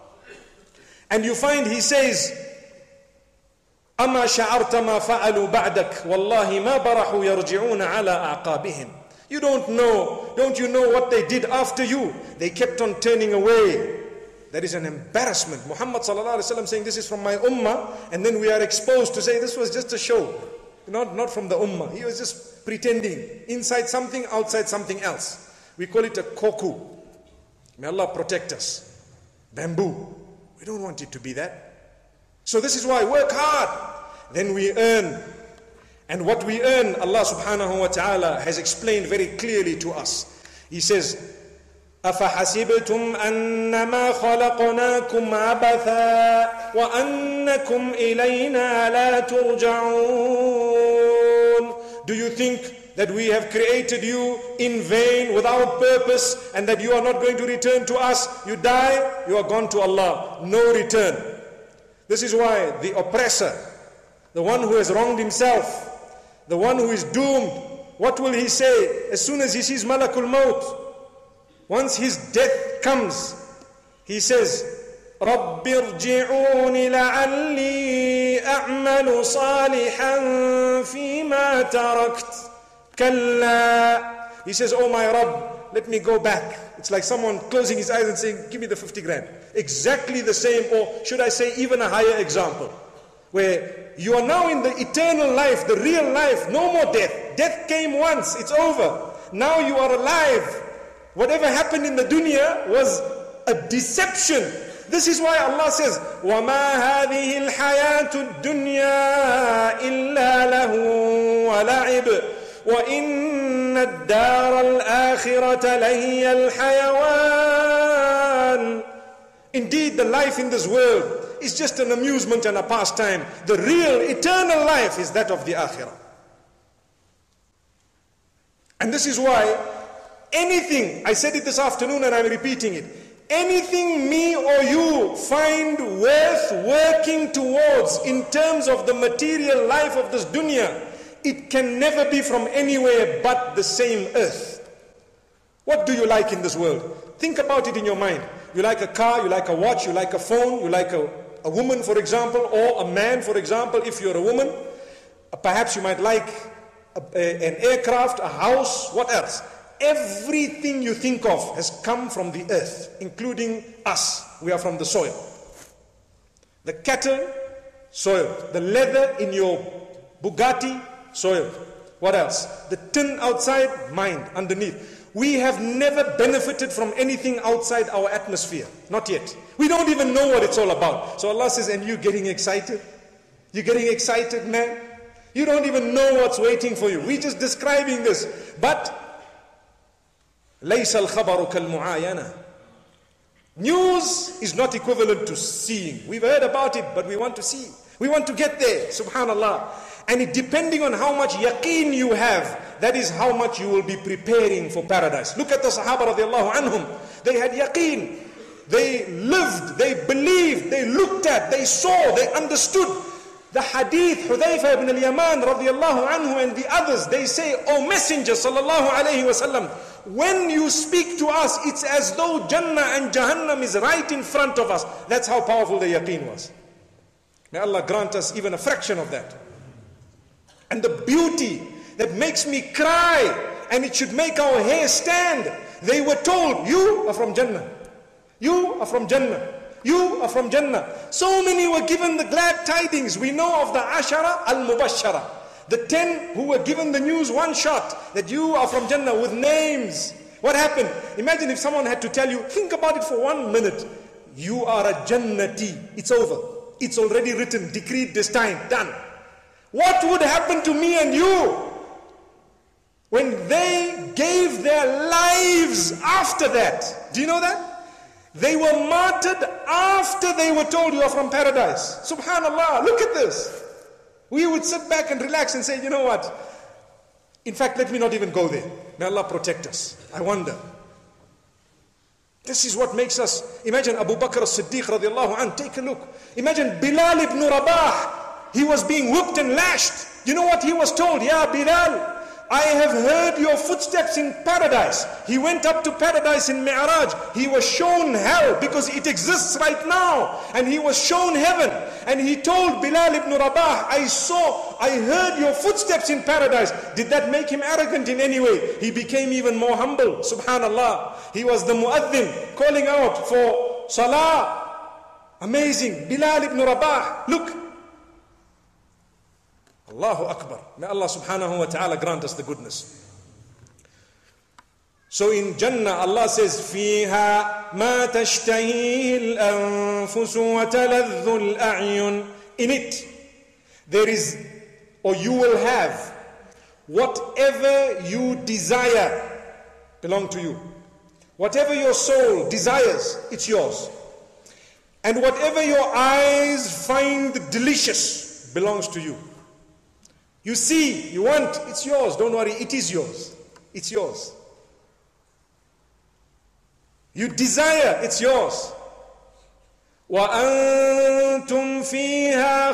[SPEAKER 1] And you find he says, أما شعرت ما فعلوا بعدك والله ما برحوا يرجعون على أعقابهم. You don't know, don't you know what they did after you? They kept on turning away. That is an embarrassment. Muhammad sallallahu alaihi wasallam saying this is from my ummah, and then we are exposed to say this was just a show. Not, not from the ummah. He was just pretending. Inside something, outside something else. We call it a koku. May Allah protect us. Bamboo. We don't want it to be that. So this is why, work hard. Then we earn. And what we earn, Allah subhanahu wa ta'ala has explained very clearly to us. He says, أَفَحَسِبْتُمْ أَنَّمَا خَلَقْنَاكُمْ عَبَثًا وَأَنَّكُمْ إِلَيْنَا لَا تُرْجَعُونَ. Do you think that we have created you in vain, without purpose, and that you are not going to return to us? You die, you are gone to Allah. No return. This is why the oppressor, the one who has wronged himself, the one who is doomed, what will he say as soon as he sees Malakul Maut? Once his death comes, he says, رَبِّ ارْجِعُونِ لَعَلِّي أَعْمَلُ صَالِحًا فِي مَا تَرَكْتُ كَلَّا. He says, oh my Rabb, let me go back. It's like someone closing his eyes and saying, give me the fifty grand. Exactly the same, or should I say even a higher example, where you are now in the eternal life, the real life, no more death. Death came once, it's over. Now you are alive. Whatever happened in the dunya was a deception. This is why Allah says, وَمَا هَذِهِ الْحَيَاةُ الدُّنْيَا إِلَّا لَهُ وَلَعِبٌ وَإِنَّ الدَّارَ الْآخِرَةَ لَهِيَ الْحَيَوَانُ. Indeed, the life in this world is just an amusement and a pastime. The real eternal life is that of the akhirah. And this is why anything, I said it this afternoon and I'm repeating it, anything me or you find worth working towards in terms of the material life of this dunya, it can never be from anywhere but the same earth. What do you like in this world? Think about it in your mind. You like a car, you like a watch, you like a phone, you like a, a woman, for example, or a man, for example, if you're a woman. Perhaps you might like a, a, an aircraft, a house, what else? Everything you think of has come from the earth, including us. We are from the soil. The cattle, soil. The leather in your Bugatti, soil. What else? The tin outside, mined, underneath. We have never benefited from anything outside our atmosphere. Not yet. We don't even know what it's all about. So Allah says, and you getting excited? You're getting excited, man? You don't even know what's waiting for you. We're just describing this. But لَيْسَ الْخَبَرُ كَالْمُعَايَنَةِ. News is not equivalent to seeing. We've heard about it, but we want to see. We want to get there, subhanallah. And it, depending on how much yaqeen you have, that is how much you will be preparing for paradise. Look at the Sahaba radiallahu anhum. They had yaqeen. They lived, they believed, they looked at, they saw, they understood. The hadith, Hudayfa ibn al-Yaman radiallahu anhu and the others, they say, O Messenger sallallahu alayhi wa sallam, when you speak to us, it's as though Jannah and Jahannam is right in front of us. That's how powerful the yaqeen was. May Allah grant us even a fraction of that. And the beauty that makes me cry, and it should make our hair stand. They were told, you are from Jannah. You are from Jannah. You are from Jannah. So many were given the glad tidings. We know of the Ashara al-Mubashara. The ten who were given the news one shot, that you are from Jannah, with names. What happened? Imagine if someone had to tell you, think about it for one minute. You are a Jannati. It's over. It's already written, decreed, destined, done. What would happen to me and you when they gave their lives after that? Do you know that? They were martyred after they were told you are from paradise. Subhanallah, look at this. We would sit back and relax and say, you know what? In fact, let me not even go there. May Allah protect us. I wonder. This is what makes us. Imagine Abu Bakr as-Siddiq radiallahu anhu. Take a look. Imagine Bilal ibn Rabah. He was being whipped and lashed. You know what he was told? Ya Bilal, I have heard your footsteps in paradise. He went up to paradise in Mi'raj. He was shown hell because it exists right now. And he was shown heaven. And he told Bilal ibn Rabah, I saw, I heard your footsteps in paradise. Did that make him arrogant in any way? He became even more humble. Subhanallah. He was the muaddin calling out for salah. Amazing. Bilal ibn Rabah. Look. Allahu Akbar. May Allah subhanahu wa ta'ala grant us the goodness. So in Jannah, Allah says, فِيهَا مَا تَشْتَهِيهِ الْأَنفُسُ وَتَلَذُّ الْأَعْيُنُ. In it, there is, or you will have, whatever you desire belong to you. Whatever your soul desires, it's yours. And whatever your eyes find delicious belongs to you. You see, you want, it's yours. Don't worry, it is yours. It's yours. You desire, it's yours. وَأَنْتُمْ فِيهَا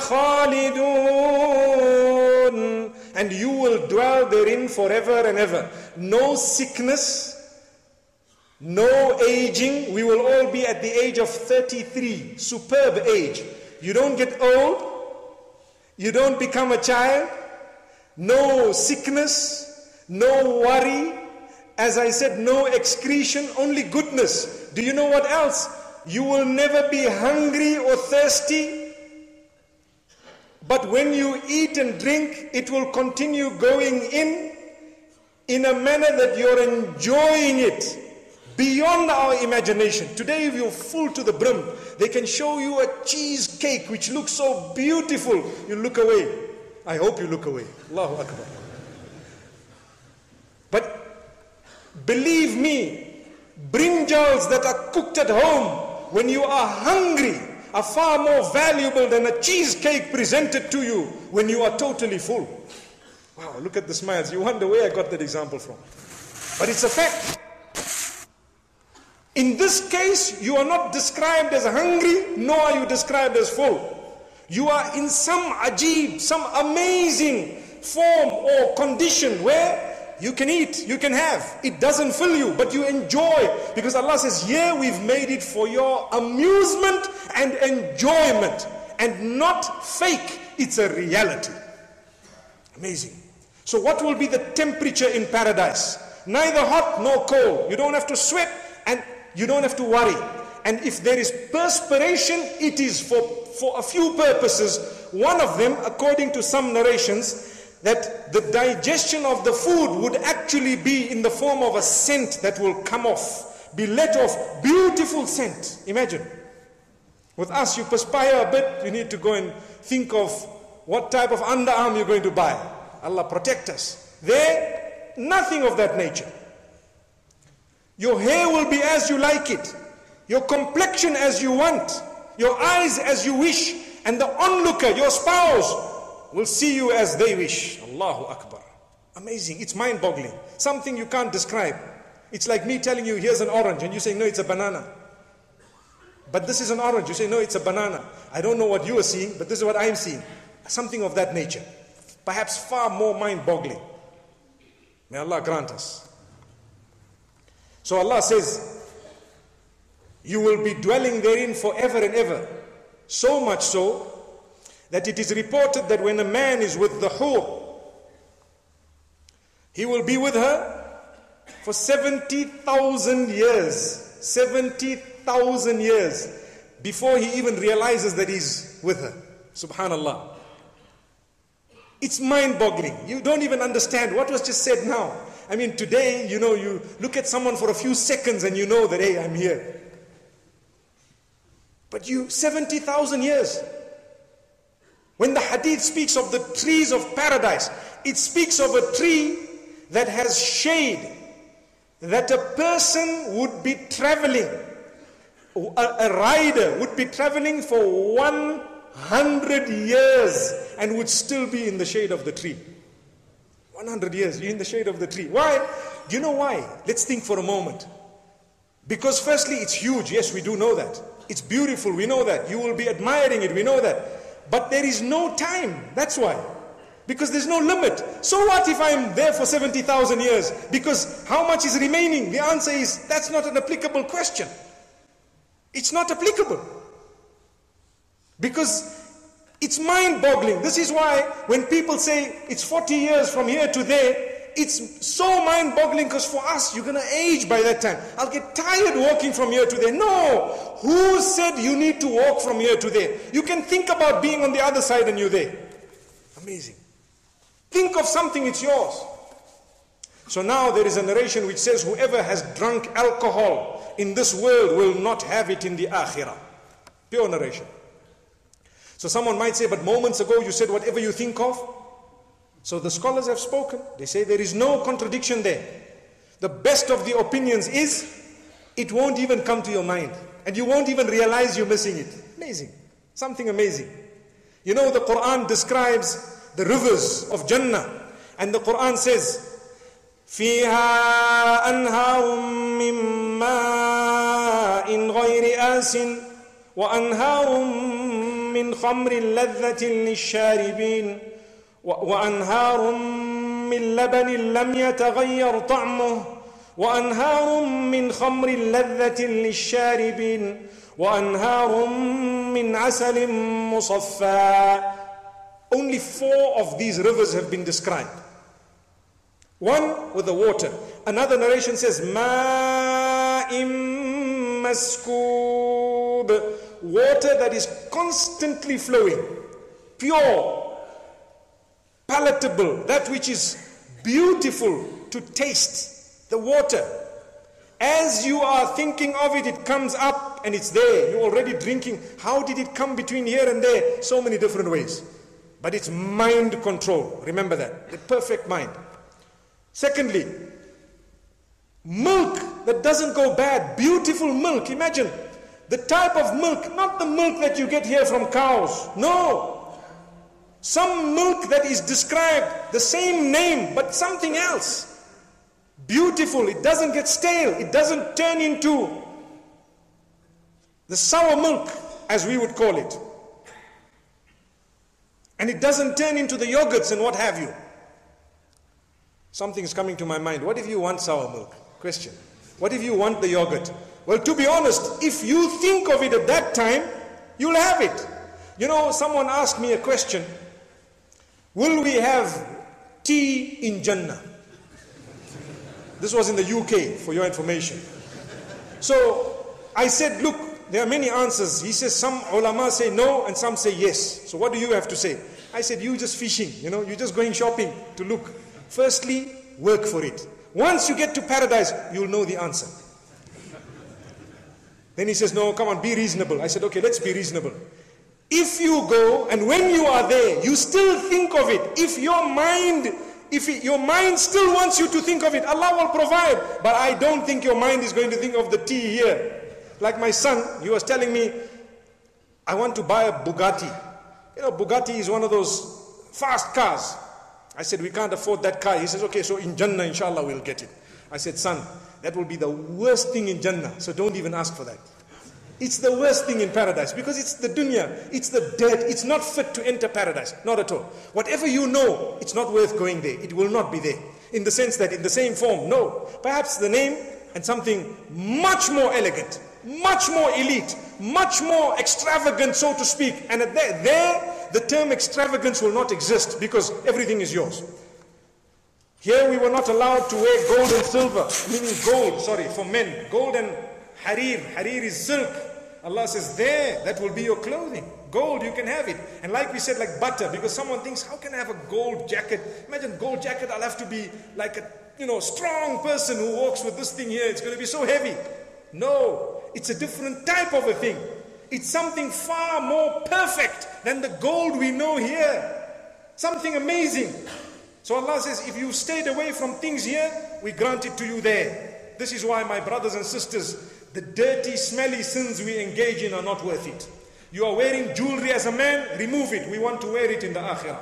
[SPEAKER 1] خَالِدُونَ. And you will dwell therein forever and ever. No sickness, no aging. We will all be at the age of thirty-three. Superb age. You don't get old. You don't become a child. No sickness, no worry. As I said, no excretion, only goodness. Do you know what else? You will never be hungry or thirsty. But when you eat and drink, it will continue going in, in a manner that you're enjoying it beyond our imagination. Today, if you're full to the brim, they can show you a cheesecake which looks so beautiful. You look away. I hope you look away. Allahu Akbar. But believe me, brinjals that are cooked at home when you are hungry are far more valuable than a cheesecake presented to you when you are totally full. Wow, look at the smiles. You wonder where I got that example from. But it's a fact. In this case, you are not described as hungry, nor are you described as full. You are in some ajib, some amazing form or condition where you can eat, you can have. It doesn't fill you, but you enjoy. Because Allah says, here we've made it for your amusement and enjoyment. And not fake, it's a reality. Amazing. So what will be the temperature in paradise? Neither hot nor cold. You don't have to sweat and you don't have to worry. And if there is perspiration, it is for, for a few purposes. One of them, according to some narrations, that the digestion of the food would actually be in the form of a scent that will come off, be let off, beautiful scent. Imagine. With us, you perspire a bit, you need to go and think of what type of underarm you're going to buy. Allah protect us. There, nothing of that nature. Your hair will be as you like it. Your complexion as you want. Your eyes as you wish. And the onlooker, your spouse, will see you as they wish. Allahu Akbar. Amazing. It's mind-boggling. Something you can't describe. It's like me telling you, here's an orange, and you say, no, it's a banana. But this is an orange. You say, no, it's a banana. I don't know what you are seeing, but this is what I'm seeing. Something of that nature. Perhaps far more mind-boggling. May Allah grant us. So Allah says, you will be dwelling therein forever and ever. So much so, that it is reported that when a man is with the hur, he will be with her for seventy thousand years. seventy thousand years before he even realizes that he's with her. Subhanallah. It's mind-boggling. You don't even understand what was just said now. I mean, today, you know, you look at someone for a few seconds and you know that, hey, I'm here. But you, seventy thousand years. When the hadith speaks of the trees of paradise, it speaks of a tree that has shade, that a person would be traveling, a, a rider would be traveling for one hundred years and would still be in the shade of the tree. one hundred years, you're in the shade of the tree. Why? Do you know why? Let's think for a moment. Because firstly, it's huge. Yes, we do know that. It's beautiful. We know that. You will be admiring it. We know that. But there is no time. That's why. Because there's no limit. So what if I'm there for seventy thousand years? Because how much is remaining? The answer is, that's not an applicable question. It's not applicable. Because it's mind-boggling. This is why when people say it's forty years from here to there, it's so mind-boggling, because for us, you're going to age by that time. I'll get tired walking from here to there. No! Who said you need to walk from here to there? You can think about being on the other side and you're there. Amazing. Think of something, it's yours. So now there is a narration which says, whoever has drunk alcohol in this world will not have it in the akhirah. Pure narration. So someone might say, but moments ago you said whatever you think of. So the scholars have spoken. They say there is no contradiction there. The best of the opinions is, it won't even come to your mind. And you won't even realize you're missing it. Amazing. Something amazing. You know, the Quran describes the rivers of Jannah. And the Quran says, فِيهَا أَنْهَارٌ مِّن مَّاءٍ غَيْرِ آسٍ وَأَنْهَارٌ مِّن خَمْرٍ لَذَّةٍ لِلشَّارِبِينَ وَأَنْهَارٌ مِّن لَبَنٍ لَمْ يَتَغَيَّرْ طَعْمُهُ وَأَنْهَارٌ مِّن خَمْرٍ لَذَّةٍ لِلشَّارِبِينَ وَأَنْهَارٌ مِّنْ عَسَلٍ مُصَفًّى. Only four of these rivers have been described. One with the water. Another narration says, مَاءٍ مَسْكُوبٍ. Water that is constantly flowing. Pure. Palatable. That which is beautiful to taste. The water. As you are thinking of it, it comes up and it's there. You're already drinking. How did it come between here and there? So many different ways. But it's mind control. Remember that. The perfect mind. Secondly, milk that doesn't go bad. Beautiful milk. Imagine the type of milk, not the milk that you get here from cows. No. Some milk that is described, the same name, but something else. Beautiful. It doesn't get stale. It doesn't turn into the sour milk, as we would call it. And it doesn't turn into the yogurts and what have you. Something is coming to my mind. What if you want sour milk? Question. What if you want the yogurt? Well, to be honest, if you think of it at that time, you'll have it. You know, someone asked me a question. Will we have tea in Jannah? This was in the U K, for your information. So I said, look, there are many answers. He says some ulama say no and some say yes. So what do you have to say? I said, you just fishing, you know, you're just going shopping to look. Firstly, work for it. Once you get to paradise, you'll know the answer. Then he says, no, come on, be reasonable. I said, okay, let's be reasonable. If you go and when you are there, you still think of it. If your mind, if it, your mind still wants you to think of it, Allah will provide. But I don't think your mind is going to think of the tea here. Like my son, he was telling me, I want to buy a Bugatti. You know, Bugatti is one of those fast cars. I said, we can't afford that car. He says, okay, so in Jannah, inshallah, we'll get it. I said, son, that will be the worst thing in Jannah, so don't even ask for that. It's the worst thing in paradise, because it's the dunya, it's the dirt, it's not fit to enter paradise, not at all. Whatever you know, it's not worth going there. It will not be there. In the sense that, in the same form, no. Perhaps the name and something much more elegant, much more elite, much more extravagant, so to speak. And at there, there, the term extravagance will not exist because everything is yours. Here we were not allowed to wear gold and silver, meaning gold, sorry, for men. Gold and harir. Harir is silk. Allah says, there, that will be your clothing. Gold, you can have it. And like we said, like butter, because someone thinks, how can I have a gold jacket? Imagine gold jacket, I'll have to be like a, you know, strong person who walks with this thing here. It's going to be so heavy. No, it's a different type of a thing. It's something far more perfect than the gold we know here. Something amazing. So Allah says, if you stayed away from things here, we grant it to you there. This is why, my brothers and sisters, the dirty, smelly sins we engage in are not worth it. You are wearing jewelry as a man, remove it. We want to wear it in the akhirah.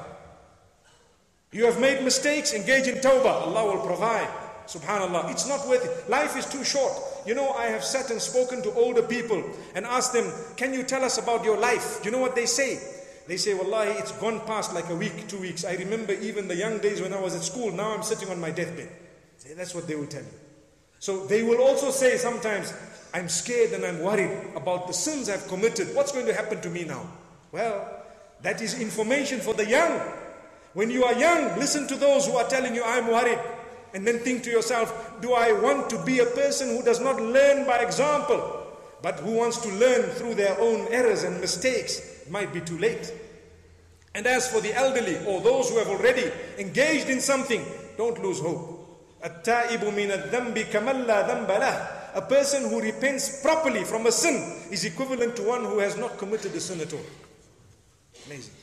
[SPEAKER 1] You have made mistakes, engage in tawbah. Allah will provide. Subhanallah. It's not worth it. Life is too short. You know, I have sat and spoken to older people and asked them, can you tell us about your life? Do you know what they say? They say, wallahi, it's gone past like a week, two weeks. I remember even the young days when I was at school. Now I'm sitting on my deathbed. Say, that's what they will tell you. So they will also say sometimes, I'm scared and I'm worried about the sins I've committed. What's going to happen to me now? Well, that is information for the young. When you are young, listen to those who are telling you, I'm worried. And then think to yourself, do I want to be a person who does not learn by example, but who wants to learn through their own errors and mistakes? It might be too late. And as for the elderly, or those who have already engaged in something, don't lose hope. التائب من الذنب كمن لا ذنب له. A person who repents properly from a sin is equivalent to one who has not committed a sin at all. Amazing.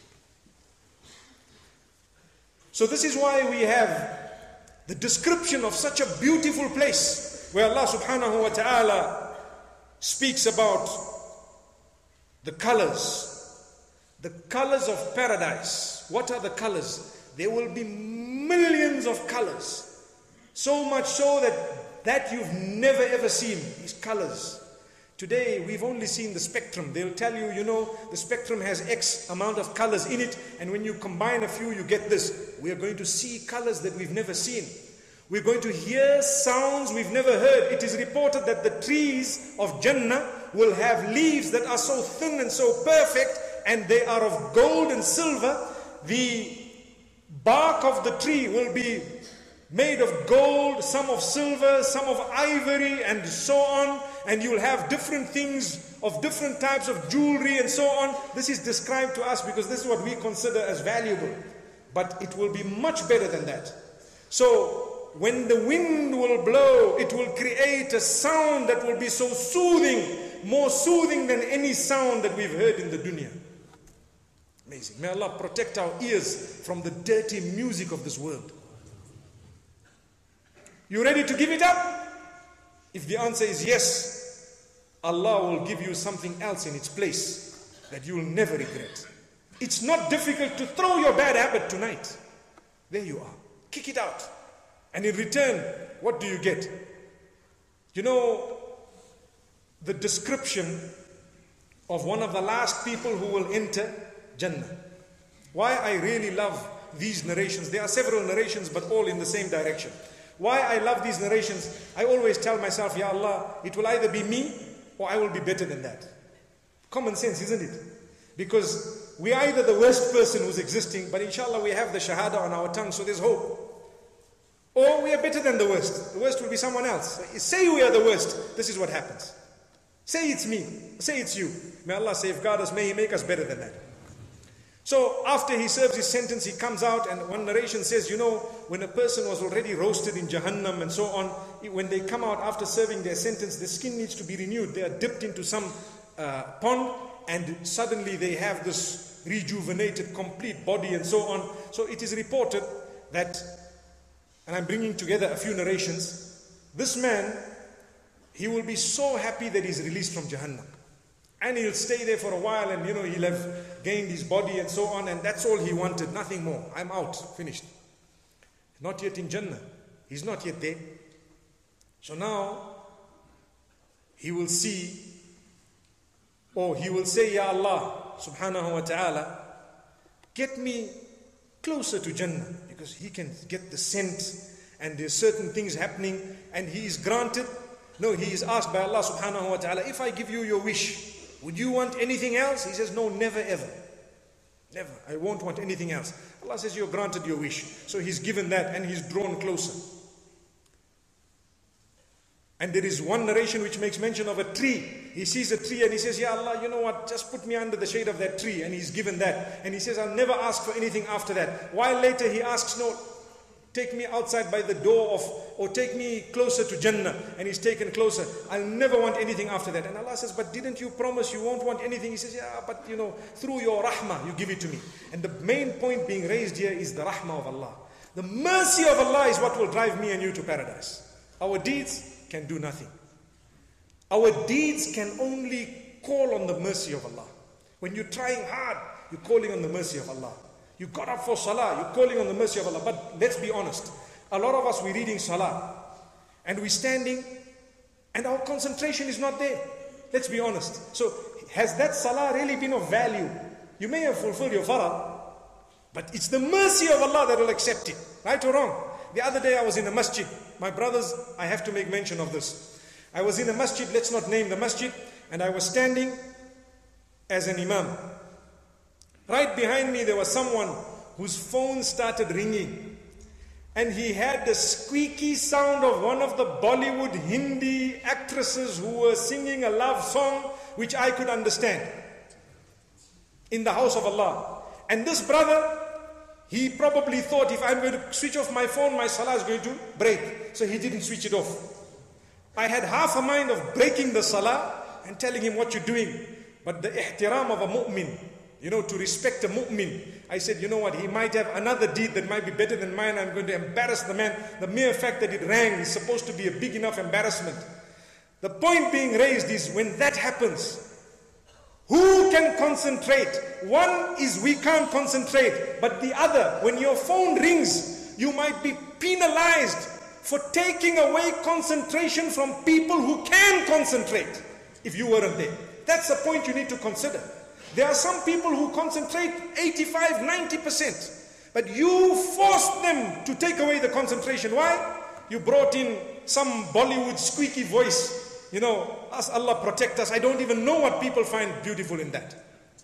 [SPEAKER 1] So this is why we have the description of such a beautiful place where Allah subhanahu wa ta'ala speaks about the colors, the colors of paradise. What are the colors? There will be millions of colors, so much so that that you've never ever seen these colors. Today we've only seen the spectrum. They'll tell you, you know, the spectrum has X amount of colors in it, and when you combine a few you get this. We are going to see colors that we've never seen. We're going to hear sounds we've never heard. It is reported that the trees of Jannah will have leaves that are so thin and so perfect, and they are of gold and silver. The bark of the tree will be made of gold, some of silver, some of ivory, and so on. And you'll have different things of different types of jewelry and so on. This is described to us because this is what we consider as valuable. But it will be much better than that. So when the wind will blow, it will create a sound that will be so soothing, more soothing than any sound that we've heard in the dunya. Amazing. May Allah protect our ears from the dirty music of this world. You ready to give it up? If the answer is yes, Allah will give you something else in its place that you will never regret. It's not difficult to throw your bad habit tonight. There you are. Kick it out. And in return, what do you get? You know, the description of one of the last people who will enter Jannah. Why I really love these narrations. There are several narrations, but all in the same direction. Why I love these narrations, I always tell myself, Ya Allah, it will either be me or I will be better than that. Common sense, isn't it? Because we are either the worst person who's existing, but inshallah we have the shahada on our tongue, so there's hope. Or we are better than the worst. The worst will be someone else. Say we are the worst, this is what happens. Say it's me, say it's you. May Allah safeguard us, may He make us better than that. So after he serves his sentence, he comes out, and one narration says, you know, when a person was already roasted in Jahannam and so on, when they come out after serving their sentence, the skin needs to be renewed. They are dipped into some uh, pond, and suddenly they have this rejuvenated, complete body and so on. So it is reported that, and I'm bringing together a few narrations, this man, he will be so happy that he's released from Jahannam. And he'll stay there for a while, and you know, he'll have gained his body and so on, and that's all he wanted, nothing more. I'm out, finished. Not yet in Jannah. He's not yet there. So now, he will see, or he will say, Ya Allah, subhanahu wa ta'ala, get me closer to Jannah, because he can get the scent, and there's certain things happening, and he is granted. No, he is asked by Allah subhanahu wa ta'ala, if I give you your wish, would you want anything else? He says, no, never ever. Never. I won't want anything else. Allah says, you're granted your wish. So he's given that, and he's drawn closer. And there is one narration which makes mention of a tree. He sees a tree and he says, Ya Allah, you know what, just put me under the shade of that tree. And he's given that. And he says, I'll never ask for anything after that. While later he asks, no, take me outside by the door of, or take me closer to Jannah. And he's taken closer. I'll never want anything after that. And Allah says, but didn't you promise you won't want anything? He says, yeah, but you know, through your rahmah, you give it to me. And the main point being raised here is the rahmah of Allah. The mercy of Allah is what will drive me and you to paradise. Our deeds can do nothing. Our deeds can only call on the mercy of Allah. When you're trying hard, you're calling on the mercy of Allah. You got up for salah, you're calling on the mercy of Allah. But let's be honest, a lot of us, we're reading salah, and we're standing, and our concentration is not there. Let's be honest. So, has that salah really been of value? You may have fulfilled your farah, but it's the mercy of Allah that will accept it. Right or wrong? The other day I was in a masjid. My brothers, I have to make mention of this. I was in a masjid, let's not name the masjid, and I was standing as an imam. Right behind me there was someone whose phone started ringing, and he had the squeaky sound of one of the Bollywood Hindi actresses who were singing a love song which I could understand in the house of Allah. And this brother, he probably thought, if I'm going to switch off my phone, my salah is going to break. So he didn't switch it off. I had half a mind of breaking the salah and telling him what you're doing. But the ihtiram of a mu'min, you know, to respect a mu'min. I said, you know what, he might have another deed that might be better than mine. I'm going to embarrass the man. The mere fact that it rang is supposed to be a big enough embarrassment. The point being raised is, when that happens, who can concentrate? One is we can't concentrate, but the other, when your phone rings, you might be penalized for taking away concentration from people who can concentrate if you weren't there. That's the point you need to consider. There are some people who concentrate eighty-five, ninety percent, but you forced them to take away the concentration. Why? You brought in some Bollywood squeaky voice. You know, us, Allah protect us. I don't even know what people find beautiful in that.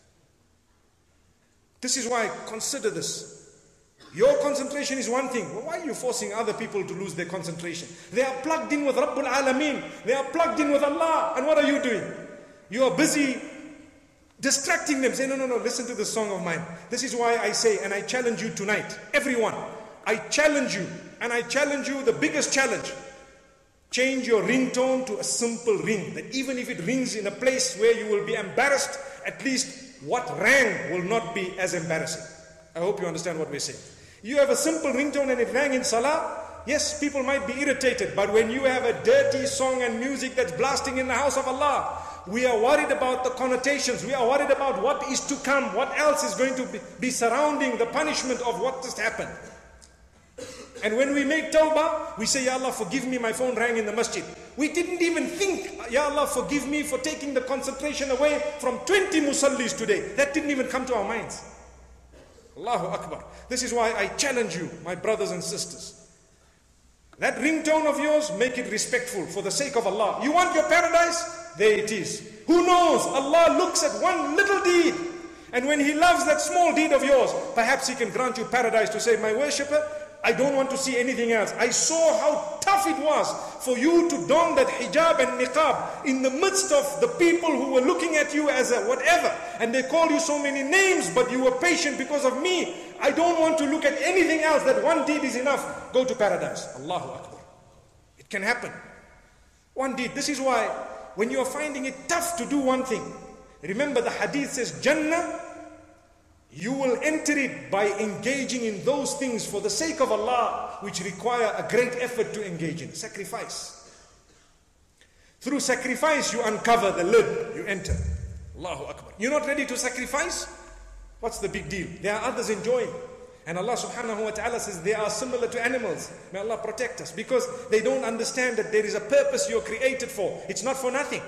[SPEAKER 1] This is why, consider this. Your concentration is one thing. Well, why are you forcing other people to lose their concentration? They are plugged in with Rabbul Alameen. They are plugged in with Allah. And what are you doing? You are busy distracting them. Say, no, no, no, listen to this song of mine. This is why I say, and I challenge you tonight, everyone, I challenge you, and I challenge you the biggest challenge. Change your ringtone to a simple ring, that even if it rings in a place where you will be embarrassed, at least what rang will not be as embarrassing. I hope you understand what we're saying. You have a simple ringtone and it rang in salah, yes, people might be irritated, but when you have a dirty song and music that's blasting in the house of Allah, we are worried about the connotations, we are worried about what is to come, what else is going to be, be surrounding the punishment of what just happened. And when we make tawbah, we say, Ya Allah, forgive me, my phone rang in the masjid. We didn't even think, Ya Allah, forgive me for taking the concentration away from twenty musallis today. That didn't even come to our minds. Allahu Akbar. This is why I challenge you, my brothers and sisters. That ringtone of yours, make it respectful for the sake of Allah. You want your paradise? There it is. Who knows? Allah looks at one little deed. And when He loves that small deed of yours, perhaps He can grant you paradise to say, my worshipper, I don't want to see anything else. I saw how tough it was for you to don that hijab and niqab in the midst of the people who were looking at you as a whatever. And they call you so many names, but you were patient because of me. I don't want to look at anything else. That one deed is enough. Go to paradise. Allahu Akbar. It can happen. One deed. This is why when you are finding it tough to do one thing, remember the hadith says, Jannah, you will enter it by engaging in those things for the sake of Allah, which require a great effort to engage in. Sacrifice. Through sacrifice, you uncover the lid, you enter. Allahu Akbar. You're not ready to sacrifice? What's the big deal? There are others enjoying. And Allah subhanahu wa ta'ala says they are similar to animals. May Allah protect us. Because they don't understand that there is a purpose you're created for. It's not for nothing.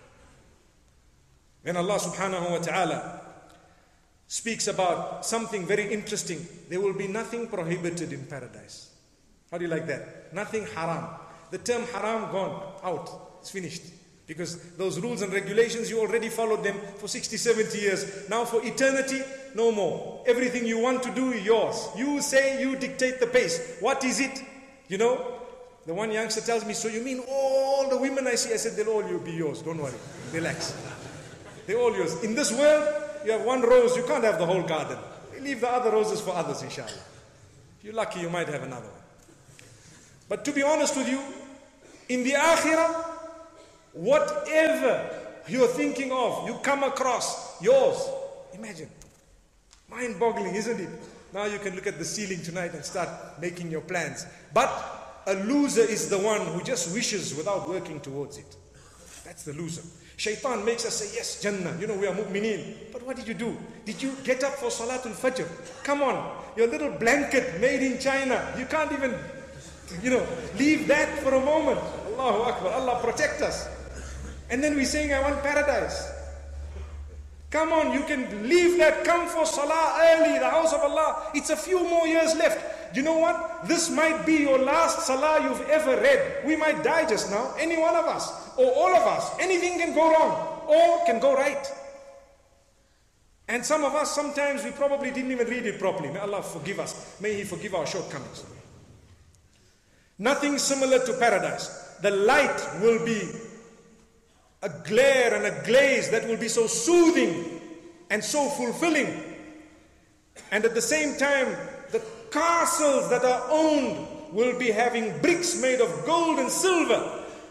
[SPEAKER 1] Then Allah subhanahu wa ta'ala speaks about something very interesting. There will be nothing prohibited in paradise. How do you like that? Nothing haram. The term haram gone out. It's finished. Because those rules and regulations, you already followed them for sixty, seventy years. Now for eternity, no more. Everything you want to do is yours. You say, you dictate the pace. What is it? You know, the one youngster tells me, so you mean all the women I see? I said, they'll all be yours. Don't worry. Relax. They're all yours. In this world, you have one rose, you can't have the whole garden. Leave the other roses for others, inshallah. If you're lucky, you might have another one. But to be honest with you, in the akhirah, whatever you're thinking of, you come across, yours. Imagine. Mind-boggling, isn't it? Now you can look at the ceiling tonight and start making your plans. But a loser is the one who just wishes without working towards it. That's the loser. Shaitan makes us say, yes, Jannah, you know, we are mu'mineen. But what did you do? Did you get up for Salatul Fajr? Come on, your little blanket made in China. You can't even, you know, leave that for a moment. Allahu Akbar, Allah protect us. And then we're saying, I want paradise. Come on, you can leave that, come for Salah early, the house of Allah. It's a few more years left. You know what? This might be your last Salah you've ever read. We might die just now, any one of us. Or all of us. Anything can go wrong or can go right. And some of us, sometimes we probably didn't even read it properly. May Allah forgive us. May He forgive our shortcomings. Nothing similar to paradise. The light will be a glare and a glaze that will be so soothing and so fulfilling. And at the same time, the castles that are owned will be having bricks made of gold and silver.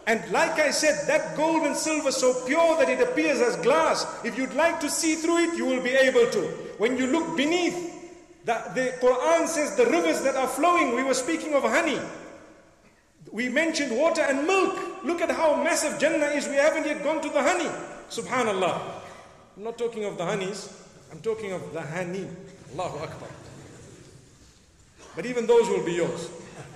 [SPEAKER 1] And like I said, that gold and silver so pure that it appears as glass. If you'd like to see through it, you will be able to. When you look beneath, the, the Quran says the rivers that are flowing, we were speaking of honey. We mentioned water and milk. Look at how massive Jannah is. We haven't yet gone to the honey. Subhanallah. I'm not talking of the honeys. I'm talking of the honey. Allahu Akbar. But even those will be yours.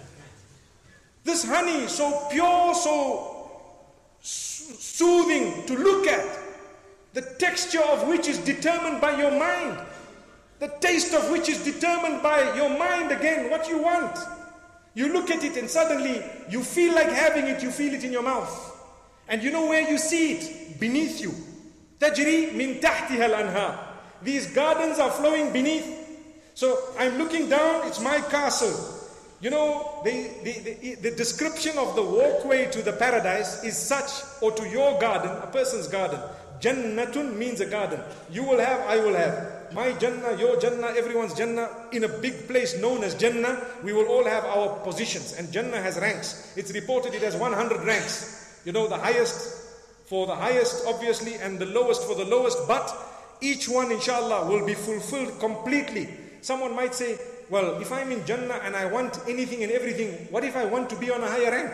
[SPEAKER 1] This honey, so pure, so soothing to look at, the texture of which is determined by your mind, the taste of which is determined by your mind again, what you want. You look at it and suddenly you feel like having it, you feel it in your mouth. And you know where you see it? Beneath you. Tajri min tahtiha al-anhar. These gardens are flowing beneath. So I'm looking down, it's my castle. You know, the, the, the, the description of the walkway to the paradise is such, or to your garden, a person's garden. Jannatun means a garden. You will have, I will have. My Jannah, your Jannah, everyone's Jannah, in a big place known as Jannah, we will all have our positions. And Jannah has ranks. It's reported it has one hundred ranks. You know, the highest for the highest, obviously, and the lowest for the lowest. But each one, inshallah, will be fulfilled completely. Someone might say, well, if I'm in Jannah and I want anything and everything, what if I want to be on a higher rank?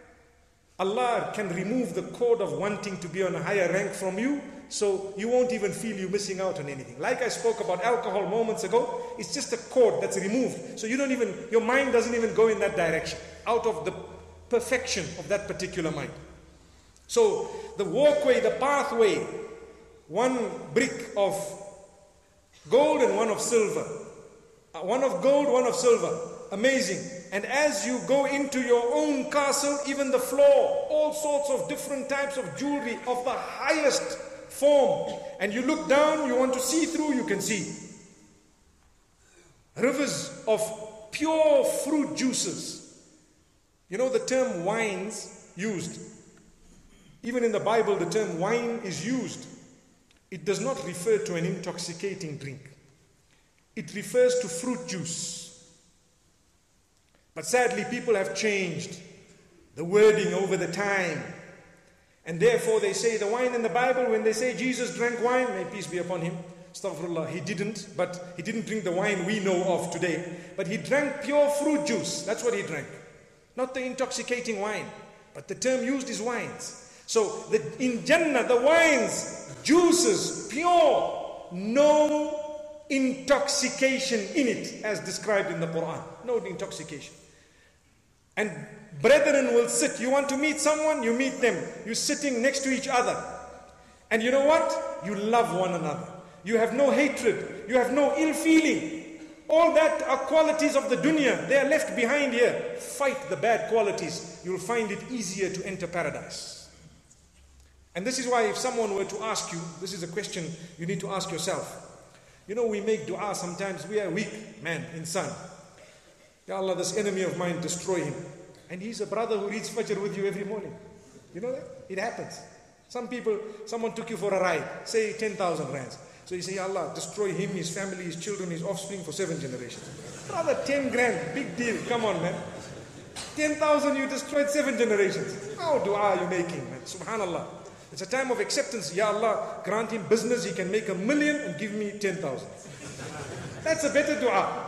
[SPEAKER 1] Allah can remove the cord of wanting to be on a higher rank from you, so you won't even feel you missing out on anything. Like I spoke about alcohol moments ago, it's just a cord that's removed. So you don't even, your mind doesn't even go in that direction, out of the perfection of that particular mind. So the walkway, the pathway, one brick of gold and one of silver. One of gold, one of silver. Amazing. And as you go into your own castle, even the floor, all sorts of different types of jewelry of the highest form. And you look down, you want to see through, you can see. Rivers of pure fruit juices. You know the term wines used. Even in the Bible, the term wine is used. It does not refer to an intoxicating drink. It refers to fruit juice. But sadly, people have changed the wording over the time. And therefore they say the wine in the Bible, when they say Jesus drank wine, may peace be upon him, astaghfirullah, he didn't, but he didn't drink the wine we know of today. But he drank pure fruit juice. That's what he drank. Not the intoxicating wine. But the term used is wines. So the, in Jannah, the wines, juices, pure, no intoxication in it, as described in the Quran. No intoxication. And brethren will sit. You want to meet someone, you meet them. You're sitting next to each other. And you know what? You love one another. You have no hatred. You have no ill feeling. All that are qualities of the dunya. They are left behind here. Fight the bad qualities. You'll find it easier to enter paradise. And this is why if someone were to ask you, this is a question you need to ask yourself. You know, we make dua sometimes, we are weak, man, insan. Ya Allah, this enemy of mine, destroy him. And he's a brother who reads Fajr with you every morning. You know that? It happens. Some people, someone took you for a ride, say ten thousand rands. So you say, Ya Allah, destroy him, his family, his children, his offspring for seven generations. Brother, ten grand, big deal, come on, man. ten thousand, you destroyed seven generations. How dua are you making, man? Subhanallah. It's a time of acceptance. Ya Allah, grant him business, he can make a million and give me ten thousand. That's a better dua.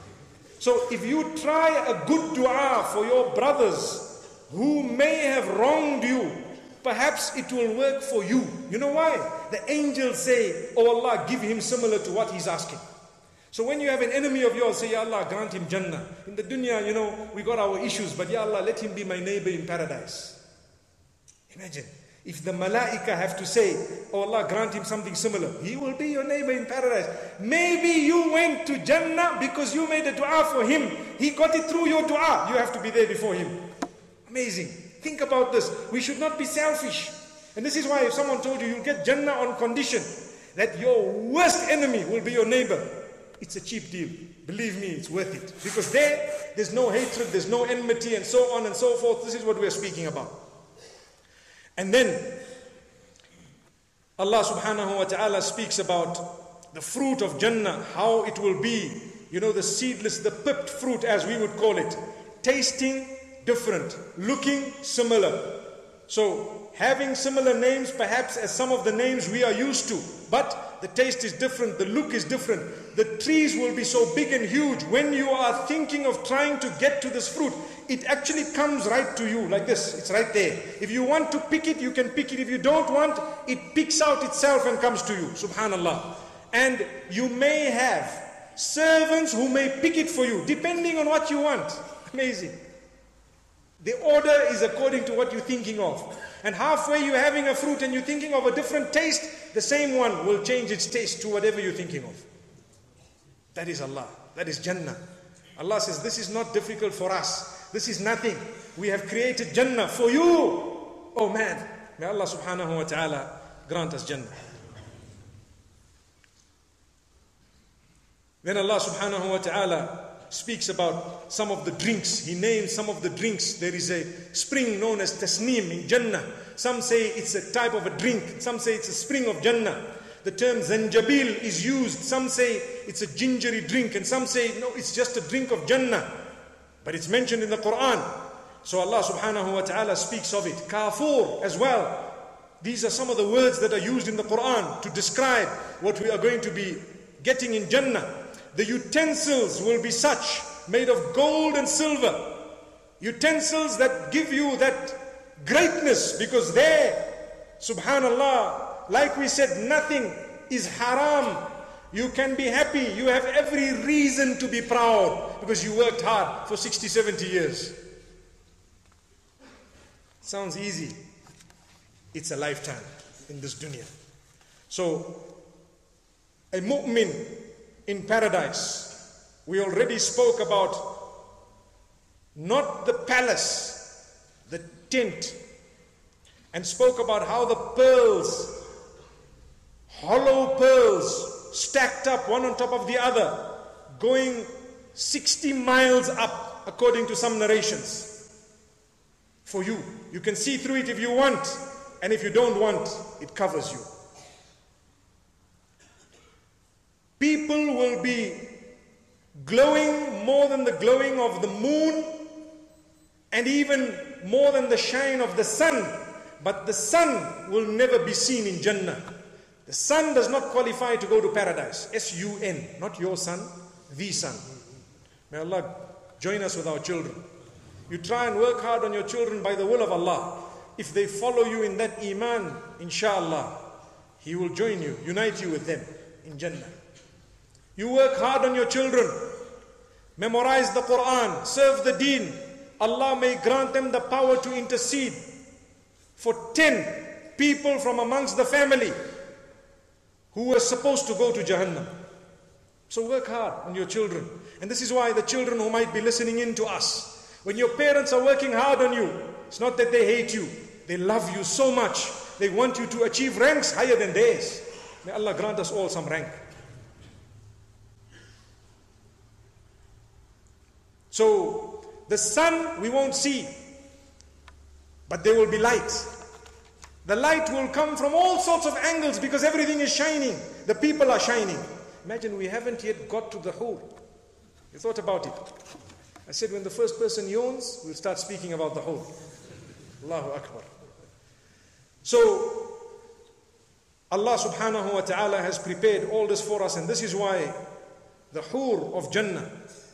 [SPEAKER 1] So if you try a good dua for your brothers who may have wronged you, perhaps it will work for you. You know why? The angels say, oh Allah, give him similar to what he's asking. So when you have an enemy of yours, say, Ya Allah, grant him Jannah. In the dunya, you know, we got our issues, but Ya Allah, let him be my neighbor in paradise. Imagine. If the malaika have to say, oh Allah, grant him something similar, he will be your neighbor in paradise. Maybe you went to Jannah because you made a dua for him. He got it through your dua. You have to be there before him. Amazing. Think about this. We should not be selfish. And this is why if someone told you, you'll get Jannah on condition that your worst enemy will be your neighbor, it's a cheap deal. Believe me, it's worth it. Because there, there's no hatred, there's no enmity, and so on and so forth. This is what we're speaking about. And then Allah subhanahu wa ta'ala speaks about the fruit of Jannah, how it will be, you know, the seedless, the pipped fruit as we would call it, tasting different, looking similar. So having similar names perhaps as some of the names we are used to, but the taste is different, the look is different. The trees will be so big and huge. When you are thinking of trying to get to this fruit, it actually comes right to you like this. It's right there. If you want to pick it, you can pick it. If you don't want, it picks out itself and comes to you. Subhanallah. And you may have servants who may pick it for you, depending on what you want. Amazing. The order is according to what you're thinking of. And halfway you're having a fruit and you're thinking of a different taste, the same one will change its taste to whatever you're thinking of. That is Allah. That is Jannah. Allah says, this is not difficult for us. This is nothing. We have created Jannah for you. Oh man. May Allah subhanahu wa ta'ala grant us Jannah. Then Allah subhanahu wa ta'ala speaks about some of the drinks. He names some of the drinks. There is a spring known as Tasneem in Jannah. Some say it's a type of a drink. Some say it's a spring of Jannah. The term Zanjabil is used. Some say it's a gingery drink. And some say, no, it's just a drink of Jannah. But it's mentioned in the Quran. So Allah subhanahu wa ta'ala speaks of it. Kafur as well. These are some of the words that are used in the Quran to describe what we are going to be getting in Jannah. The utensils will be such, made of gold and silver. Utensils that give you that greatness, because there, subhanallah, like we said, nothing is haram. You can be happy. You have every reason to be proud because you worked hard for sixty, seventy years. Sounds easy. It's a lifetime in this dunya. So, a mu'min in paradise, we already spoke about not the palace, the tent, and spoke about how the pearls, hollow pearls, stacked up one on top of the other, going sixty miles up, according to some narrations. For you, you can see through it if you want, and if you don't want, it covers you. People will be glowing more than the glowing of the moon, and even more than the shine of the sun. But the sun will never be seen in Jannah. The sun does not qualify to go to paradise. S U N, not your son, the sun. May Allah join us with our children. You try and work hard on your children by the will of Allah. If they follow you in that iman, inshallah, He will join you, unite you with them in Jannah. You work hard on your children, memorize the Quran, serve the deen. Allah may grant them the power to intercede for ten people from amongst the family who were supposed to go to Jahannam. So work hard on your children. And this is why the children who might be listening in to us, when your parents are working hard on you, it's not that they hate you. They love you so much. They want you to achieve ranks higher than theirs. May Allah grant us all some rank. So, the sun we won't see, but there will be light. The light will come from all sorts of angles because everything is shining. The people are shining. Imagine we haven't yet got to the hur. You thought about it. I said when the first person yawns, we'll start speaking about the hur. Allahu Akbar. So, Allah subhanahu wa ta'ala has prepared all this for us, and this is why the hur of Jannah.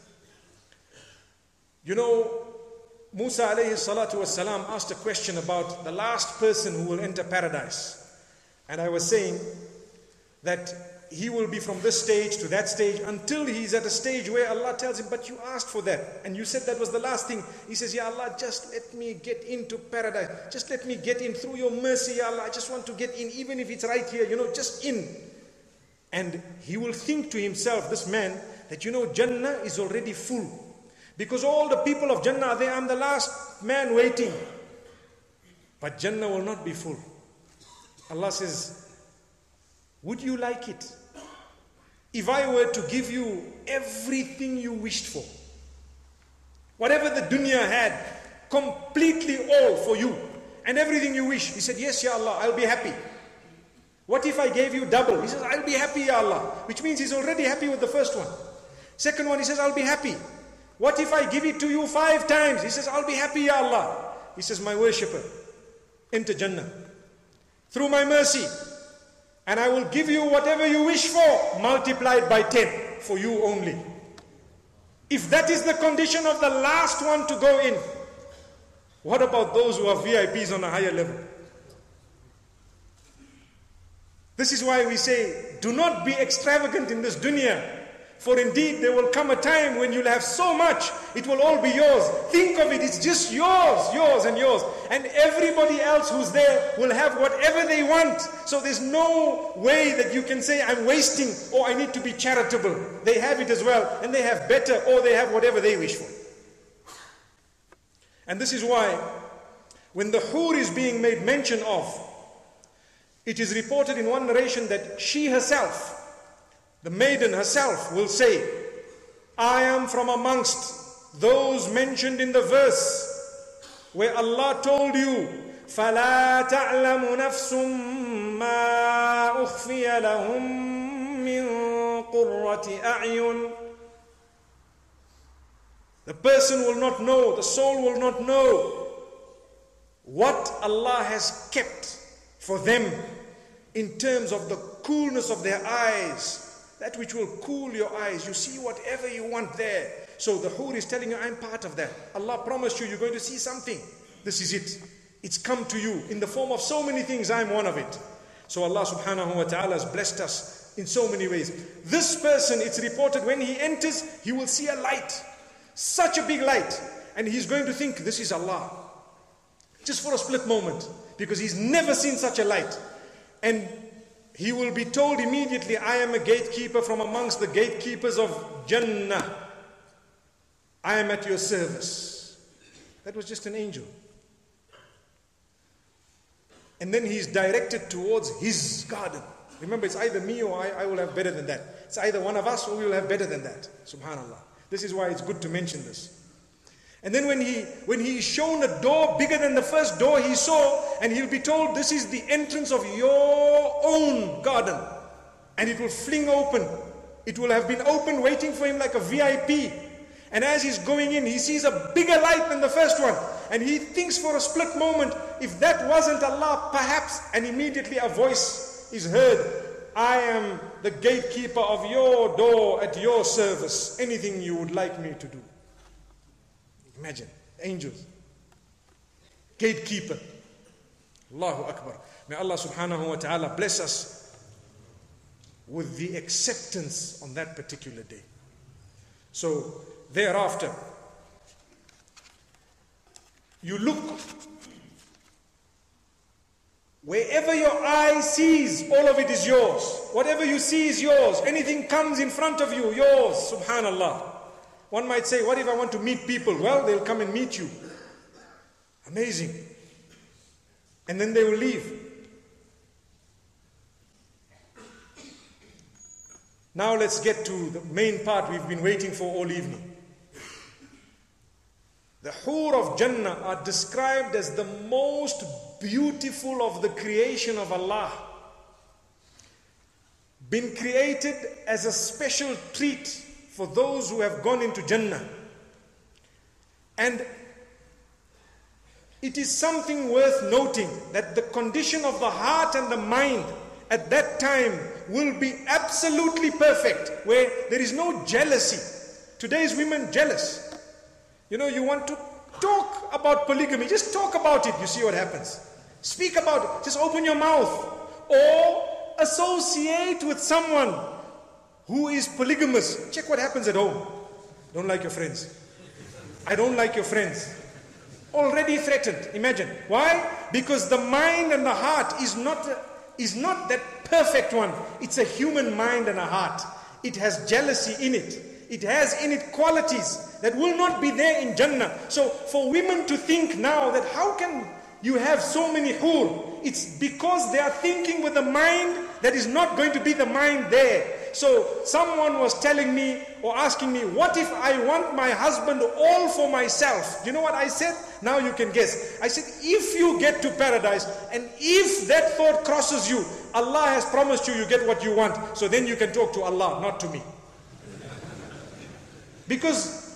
[SPEAKER 1] You know, Musa alayhi salatu wassalam asked a question about the last person who will enter paradise. And I was saying that he will be from this stage to that stage until he's at a stage where Allah tells him, but you asked for that. And you said that was the last thing. He says, Ya Allah, just let me get into paradise. Just let me get in through your mercy, Ya Allah. I just want to get in, even if it's right here, you know, just in. And he will think to himself, this man, that you know, Jannah is already full. Because all the people of Jannah are there, I'm the last man waiting. But Jannah will not be full. Allah says, would you like it? If I were to give you everything you wished for, whatever the dunya had, completely all for you, and everything you wish. He said, yes, Ya Allah, I'll be happy. What if I gave you double? He says, I'll be happy, Ya Allah. Which means he's already happy with the first one. Second one, he says, I'll be happy. What if I give it to you five times? He says, I'll be happy, Ya Allah. He says, my worshipper, enter Jannah through my mercy, and I will give you whatever you wish for, multiplied by ten, for you only. If that is the condition of the last one to go in, what about those who are V I Ps on a higher level? This is why we say, do not be extravagant in this dunya. For indeed, there will come a time when you'll have so much, it will all be yours. Think of it, it's just yours, yours and yours. And everybody else who's there will have whatever they want. So there's no way that you can say, I'm wasting, or I need to be charitable. They have it as well, and they have better, or they have whatever they wish for. And this is why, when the hur is being made mention of, it is reported in one narration that she herself, the maiden herself, will say, I am from amongst those mentioned in the verse where Allah told you, فَلَا تَعْلَمُ نَفْسٌ مَا أُخْفِيَ لَهُم مِّن قُرَّةِ أَعْيُنٍ. The person will not know, the soul will not know what Allah has kept for them in terms of the coolness of their eyes. That which will cool your eyes. You see whatever you want there. So the hur is telling you, I'm part of that. Allah promised you, you're going to see something. This is it. It's come to you in the form of so many things. I'm one of it. So Allah subhanahu wa ta'ala has blessed us in so many ways. This person, it's reported, when he enters, he will see a light. Such a big light. And he's going to think, this is Allah. Just for a split moment. Because he's never seen such a light. And he will be told immediately, I am a gatekeeper from amongst the gatekeepers of Jannah. I am at your service. That was just an angel. And then he is directed towards his garden. Remember, it's either me or I, I will have better than that. It's either one of us or we will have better than that. Subhanallah. This is why it's good to mention this. And then when he when he is shown a door bigger than the first door he saw, and he'll be told, this is the entrance of your own garden. And it will fling open. It will have been open waiting for him like a V I P. And as he's going in, he sees a bigger light than the first one. And he thinks for a split moment, if that wasn't Allah, perhaps, and immediately a voice is heard. I am the gatekeeper of your door at your service. Anything you would like me to do. Imagine, angels, gatekeeper. Allahu Akbar. May Allah subhanahu wa ta'ala bless us with the acceptance on that particular day. So, thereafter, you look, wherever your eye sees, all of it is yours. Whatever you see is yours. Anything comes in front of you, yours. Subhanallah. One might say, what if I want to meet people? Well, they'll come and meet you. Amazing. And then they will leave. Now let's get to the main part we've been waiting for all evening. The hur of Jannah are described as the most beautiful of the creation of Allah. Been created as a special treat for those who have gone into Jannah. And it is something worth noting that the condition of the heart and the mind at that time will be absolutely perfect, where there is no jealousy. Today's women jealous. You know, you want to talk about polygamy, just talk about it, you see what happens. Speak about it, just open your mouth. Or associate with someone who is polygamous. Check what happens at home. Don't like your friends. I don't like your friends. Already threatened. Imagine. Why? Because the mind and the heart is not, is not that perfect one. It's a human mind and a heart. It has jealousy in it. It has in it qualities that will not be there in Jannah. So for women to think now that how can you have so many hur? It's because they are thinking with a mind that is not going to be the mind there. So someone was telling me or asking me, what if I want my husband all for myself? You know what I said? Now you can guess. I said, if you get to paradise and if that thought crosses you, Allah has promised you, you get what you want. So then you can talk to Allah, not to me. Because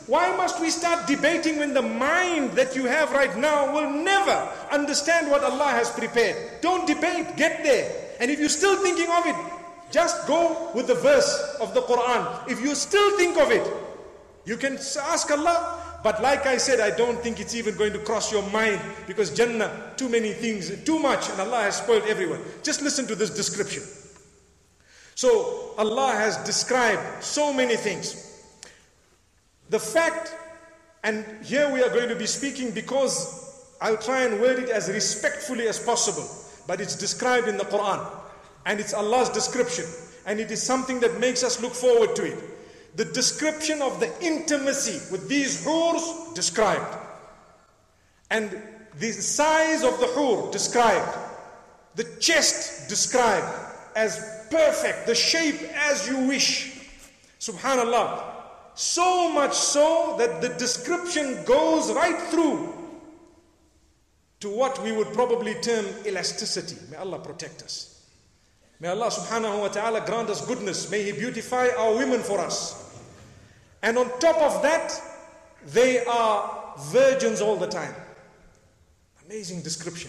[SPEAKER 1] Why must we start debating when the mind that you have right now will never understand what Allah has prepared? Don't debate, get there. And if you're still thinking of it, just go with the verse of the Quran. If you still think of it, you can ask Allah. But like I said, I don't think it's even going to cross your mind, because Jannah, too many things, too much, and Allah has spoiled everyone. Just listen to this description. So Allah has described so many things. The fact, and here we are going to be speaking because I'll try and word it as respectfully as possible, but it's described in the Quran, and it's Allah's description, and it is something that makes us look forward to it. The description of the intimacy with these hurs described, and the size of the hur described, the chest described as perfect, the shape as you wish. Subhanallah. So much so that the description goes right through to what we would probably term elasticity. May Allah protect us. May Allah subhanahu wa ta'ala grant us goodness. May He beautify our women for us. And on top of that, they are virgins all the time. Amazing description.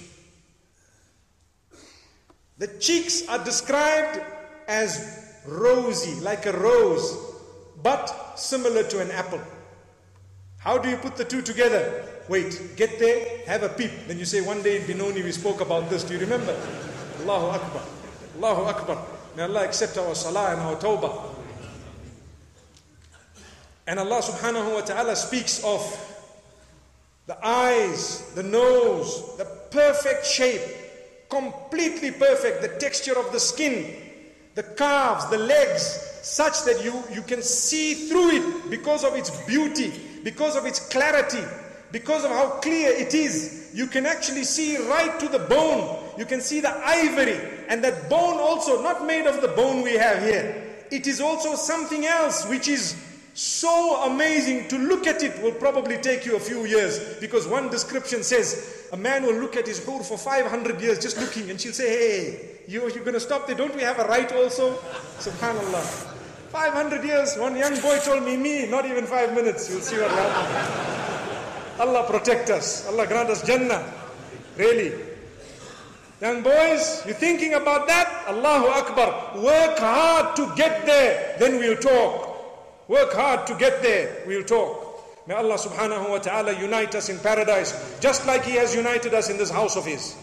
[SPEAKER 1] The cheeks are described as rosy, like a rose, but similar to an apple. How do you put the two together? Wait, get there, have a peep. Then you say, one day in Benoni we spoke about this. Do you remember? Allahu Akbar. Allahu Akbar. May Allah accept our salah and our tawbah. And Allah subhanahu wa ta'ala speaks of the eyes, the nose, the perfect shape, completely perfect, the texture of the skin, the calves, the legs, such that you, you can see through it because of its beauty, because of its clarity, because of how clear it is. You can actually see right to the bone. You can see the ivory, and that bone also not made of the bone we have here. It is also something else which is so amazing. To look at it will probably take you a few years, because one description says a man will look at his hur for five hundred years just looking, and she'll say, hey, you, you're going to stop there? Don't we have a right also? Subhanallah. five hundred years. One young boy told me, me, not even five minutes. You'll see what happens. Allah protect us. Allah grant us Jannah. Really. Young boys, you thinking about that? Allahu Akbar. Work hard to get there, then we'll talk. Work hard to get there, we'll talk. May Allah subhanahu wa ta'ala unite us in paradise, just like He has united us in this house of His.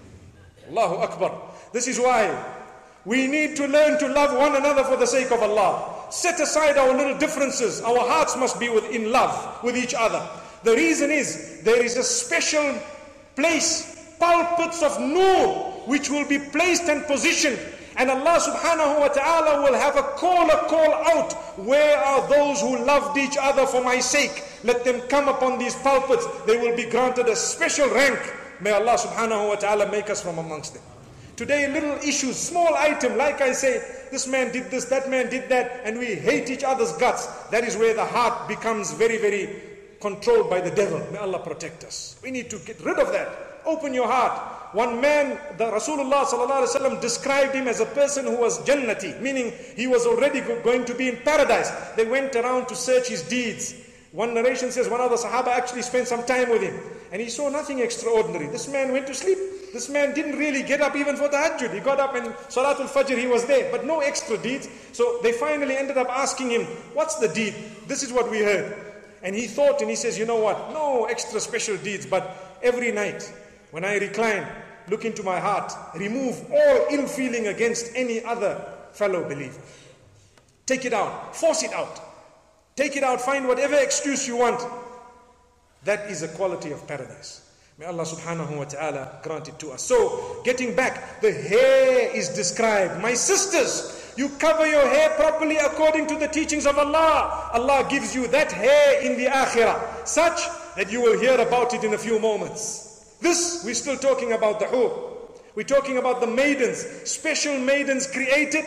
[SPEAKER 1] Allahu Akbar. This is why we need to learn to love one another for the sake of Allah. Set aside our little differences. Our hearts must be in love with each other. The reason is, there is a special place, pulpits of nur, which will be placed and positioned. And Allah subhanahu wa ta'ala will have a call, a call out. Where are those who loved each other for my sake? Let them come upon these pulpits. They will be granted a special rank. May Allah subhanahu wa ta'ala make us from amongst them. Today, little issues, small item, like I say, this man did this, that man did that, and we hate each other's guts. That is where the heart becomes very, very controlled by the devil. May Allah protect us. We need to get rid of that. Open your heart. One man, the Rasulullah sallallahu alaihi wasallam described him as a person who was jannati, meaning he was already going to be in paradise. They went around to search his deeds. One narration says one of the Sahaba actually spent some time with him, and he saw nothing extraordinary. This man went to sleep. This man didn't really get up even for tahajjud. He got up and Salatul Fajr, he was there, but no extra deeds. So they finally ended up asking him, what's the deed? This is what we heard. And he thought, and he says, you know what? No extra special deeds, but every night when I recline, look into my heart, remove all ill feeling against any other fellow believer. Take it out, force it out. Take it out, find whatever excuse you want. That is a quality of paradise. May Allah subhanahu wa ta'ala grant it to us. So, getting back, the hair is described. My sisters, you cover your hair properly according to the teachings of Allah. Allah gives you that hair in the akhirah, such that you will hear about it in a few moments. This, we're still talking about the hur. We're talking about the maidens, special maidens created,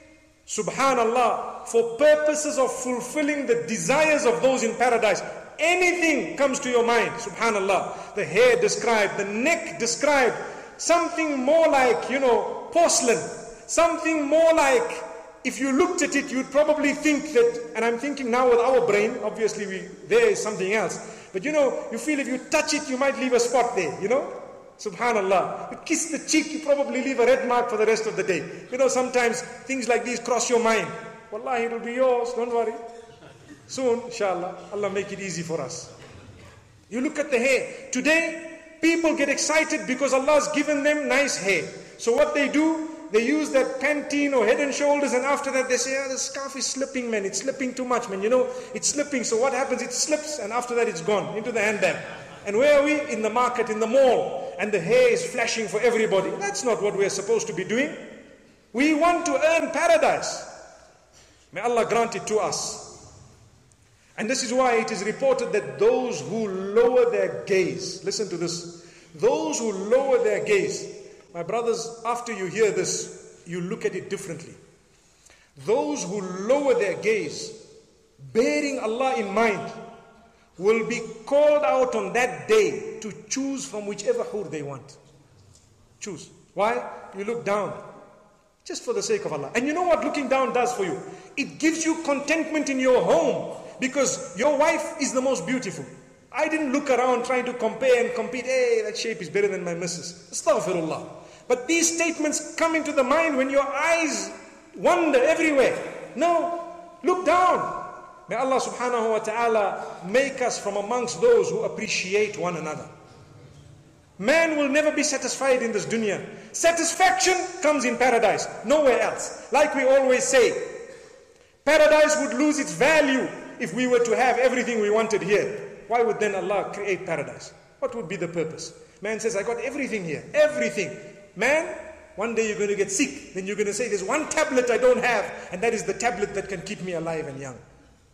[SPEAKER 1] subhanallah, for purposes of fulfilling the desires of those in paradise. Anything comes to your mind, subhanallah. The hair described, the neck described, something more like, you know, porcelain, something more like if you looked at it, you'd probably think that, and I'm thinking now with our brain, obviously we, there is something else. But you know, you feel if you touch it, you might leave a spot there, you know? Subhanallah. You kiss the cheek, you probably leave a red mark for the rest of the day. You know, sometimes things like these cross your mind. Wallahi, it'll be yours, don't worry. Soon, inshallah, Allah make it easy for us. You look at the hair. Today, people get excited because Allah's given them nice hair. So what they do, they use that Pantene or Head and Shoulders, and after that they say, oh, the scarf is slipping, man. It's slipping too much, man. You know, it's slipping. So what happens? It slips, and after that it's gone into the handbag. And where are we? In the market, in the mall. And the hair is flashing for everybody. That's not what we're supposed to be doing. We want to earn paradise. May Allah grant it to us. And this is why it is reported that those who lower their gaze, listen to this, those who lower their gaze, my brothers, after you hear this, you look at it differently. Those who lower their gaze, bearing Allah in mind, will be called out on that day to choose from whichever hur they want. Choose. Why? You look down. Just for the sake of Allah. And you know what looking down does for you? It gives you contentment in your home. Because your wife is the most beautiful. I didn't look around trying to compare and compete. Hey, that shape is better than my missus. Astaghfirullah. But these statements come into the mind when your eyes wander everywhere. No, look down. May Allah subhanahu wa ta'ala make us from amongst those who appreciate one another. Man will never be satisfied in this dunya. Satisfaction comes in paradise, nowhere else. Like we always say, paradise would lose its value if we were to have everything we wanted here. Why would then Allah create paradise? What would be the purpose? Man says, I got everything here, everything. Man, one day you're going to get sick. Then you're going to say, there's one tablet I don't have, and that is the tablet that can keep me alive and young.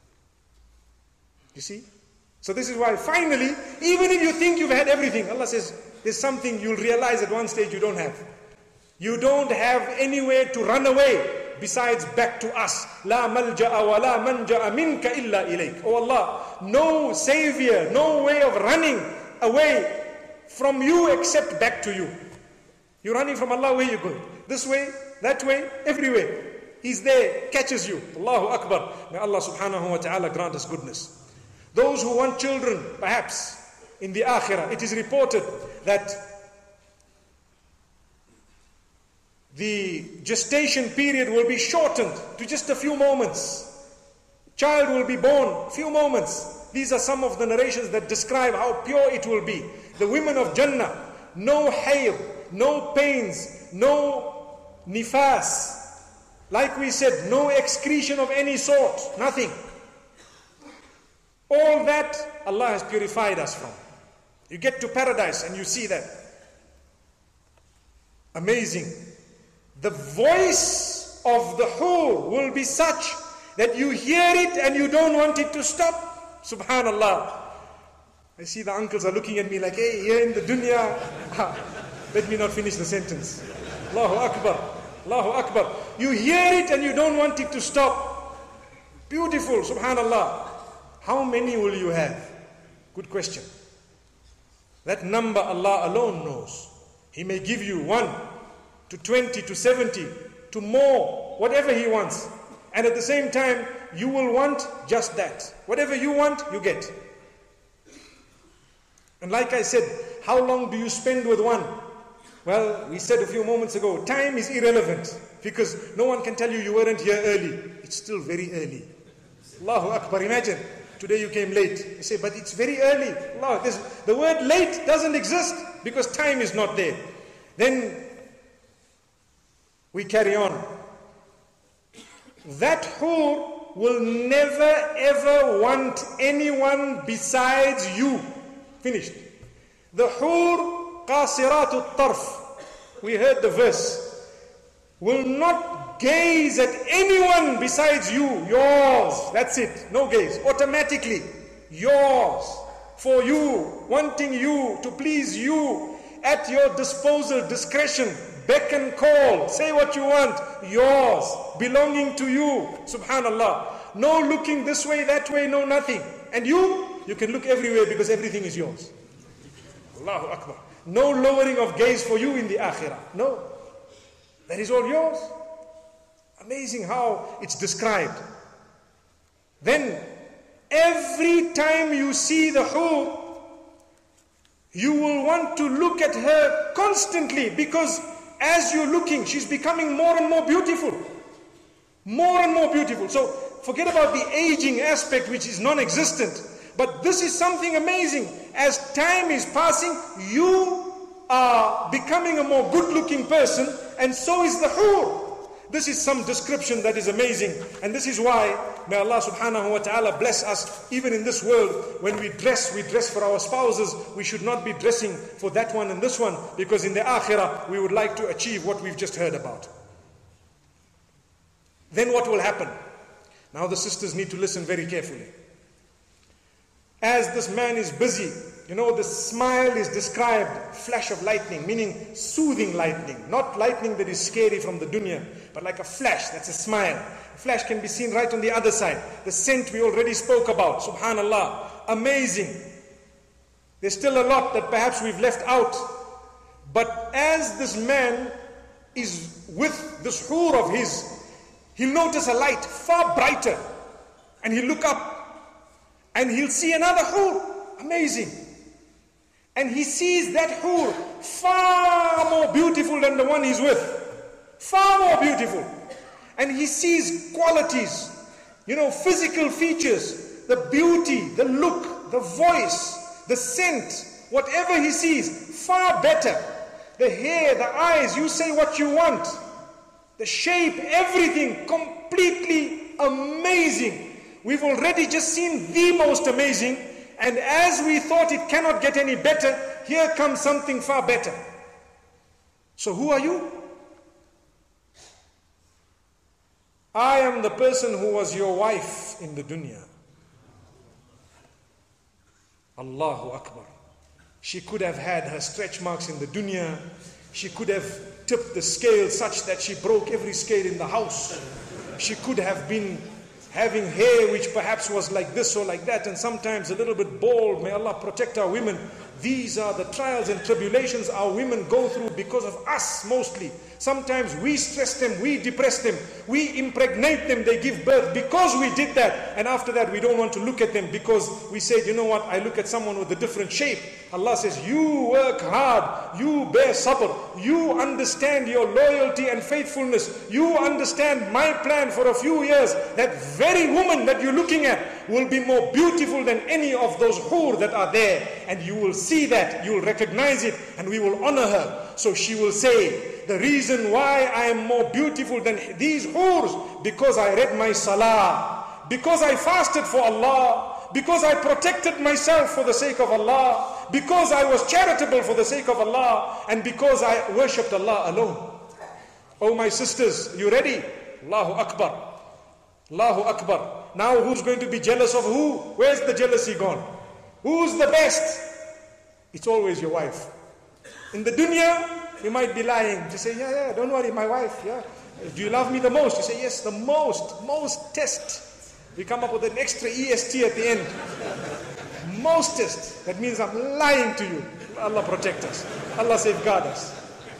[SPEAKER 1] You see? So this is why finally, even if you think you've had everything, Allah says, there's something you'll realize at one stage you don't have. You don't have anywhere to run away besides back to us. La malja'a wa la manja'a minka illa ilayk. Oh Allah, no savior, no way of running away from you except back to you. You're running from Allah, where you going? This way, that way, everywhere. He's there, catches you. Allahu Akbar. May Allah subhanahu wa ta'ala grant us goodness. Those who want children, perhaps, in the akhirah, it is reported that the gestation period will be shortened to just a few moments. Child will be born, few moments. These are some of the narrations that describe how pure it will be. The women of Jannah, no hair, no pains, no nifas. Like we said, no excretion of any sort, nothing. All that Allah has purified us from. You get to paradise and you see that. Amazing. The voice of the hur will be such that you hear it and you don't want it to stop. Subhanallah. I see the uncles are looking at me like, hey, here in the dunya. Let me not finish the sentence. Allahu Akbar. Allahu Akbar. You hear it and you don't want it to stop. Beautiful. Subhanallah. How many will you have? Good question. That number Allah alone knows. He may give you one to twenty to seventy to more, whatever He wants. And at the same time, you will want just that. Whatever you want, you get. And like I said, how long do you spend with one? Well, we said a few moments ago, time is irrelevant. Because no one can tell you you weren't here early. It's still very early. Allahu Akbar. Imagine. Today you came late. You say, but it's very early. Allah, this, the word late doesn't exist because time is not there. Then we carry on. That hur will never ever want anyone besides you. Finished. The hur qasiratu tarf. We heard the verse. Will not gaze at anyone besides you. Yours. That's it. No gaze. Automatically. Yours. For you. Wanting you. To please you. At your disposal. Discretion. Beck and call. Say what you want. Yours. Belonging to you. Subhanallah. No looking this way, that way, no nothing. And you? You can look everywhere because everything is yours. Allahu Akbar. No lowering of gaze for you in the akhirah. No. That is all yours. Amazing how it's described. Then, every time you see the hur, you will want to look at her constantly, because as you're looking, she's becoming more and more beautiful. More and more beautiful. So, forget about the aging aspect, which is non-existent. But this is something amazing. As time is passing, you are becoming a more good-looking person, and so is the hur. This is some description that is amazing. And this is why, may Allah subhanahu wa ta'ala bless us, even in this world, when we dress, we dress for our spouses. We should not be dressing for that one and this one, because in the akhirah, we would like to achieve what we've just heard about. Then what will happen? Now the sisters need to listen very carefully. As this man is busy, you know, the smile is described, flash of lightning, meaning soothing lightning. Not lightning that is scary from the dunya, but like a flash, that's a smile. A flash can be seen right on the other side. The scent we already spoke about, subhanallah, amazing. There's still a lot that perhaps we've left out. But as this man is with this hur of his, he'll notice a light far brighter, and he'll look up, and he'll see another hur, amazing. And he sees that hur far more beautiful than the one he's with. Far more beautiful. And he sees qualities, you know, physical features, the beauty, the look, the voice, the scent, whatever he sees, far better. The hair, the eyes, you say what you want. The shape, everything, completely amazing. We've already just seen the most amazing. And as we thought it cannot get any better, here comes something far better. So who are you? I am the person who was your wife in the dunya. Allahu Akbar. She could have had her stretch marks in the dunya. She could have tipped the scale such that she broke every scale in the house. She could have been having hair which perhaps was like this or like that, and sometimes a little bit bald. May Allah protect our women. These are the trials and tribulations our women go through because of us mostly. Sometimes we stress them, we depress them, we impregnate them, they give birth because we did that. And after that we don't want to look at them because we said, you know what, I look at someone with a different shape. Allah says, you work hard, you bear sabr, you understand your loyalty and faithfulness, you understand my plan for a few years. That very woman that you're looking at will be more beautiful than any of those hur that are there. And you will see that, you will recognize it, and we will honor her. So she will say, the reason why I am more beautiful than these hurs, because I read my salah, because I fasted for Allah, because I protected myself for the sake of Allah, because I was charitable for the sake of Allah, and because I worshipped Allah alone. Oh my sisters, you ready? Allahu Akbar. Allahu Akbar. Now who's going to be jealous of who? Where's the jealousy gone? Who's the best? It's always your wife. In the dunya, you might be lying. You say, yeah, yeah, don't worry, my wife, yeah. Do you love me the most? You say, yes, the most, most test. You come up with an extra E S T at the end. Mostest. That means I'm lying to you. Allah protect us. Allah safeguard us.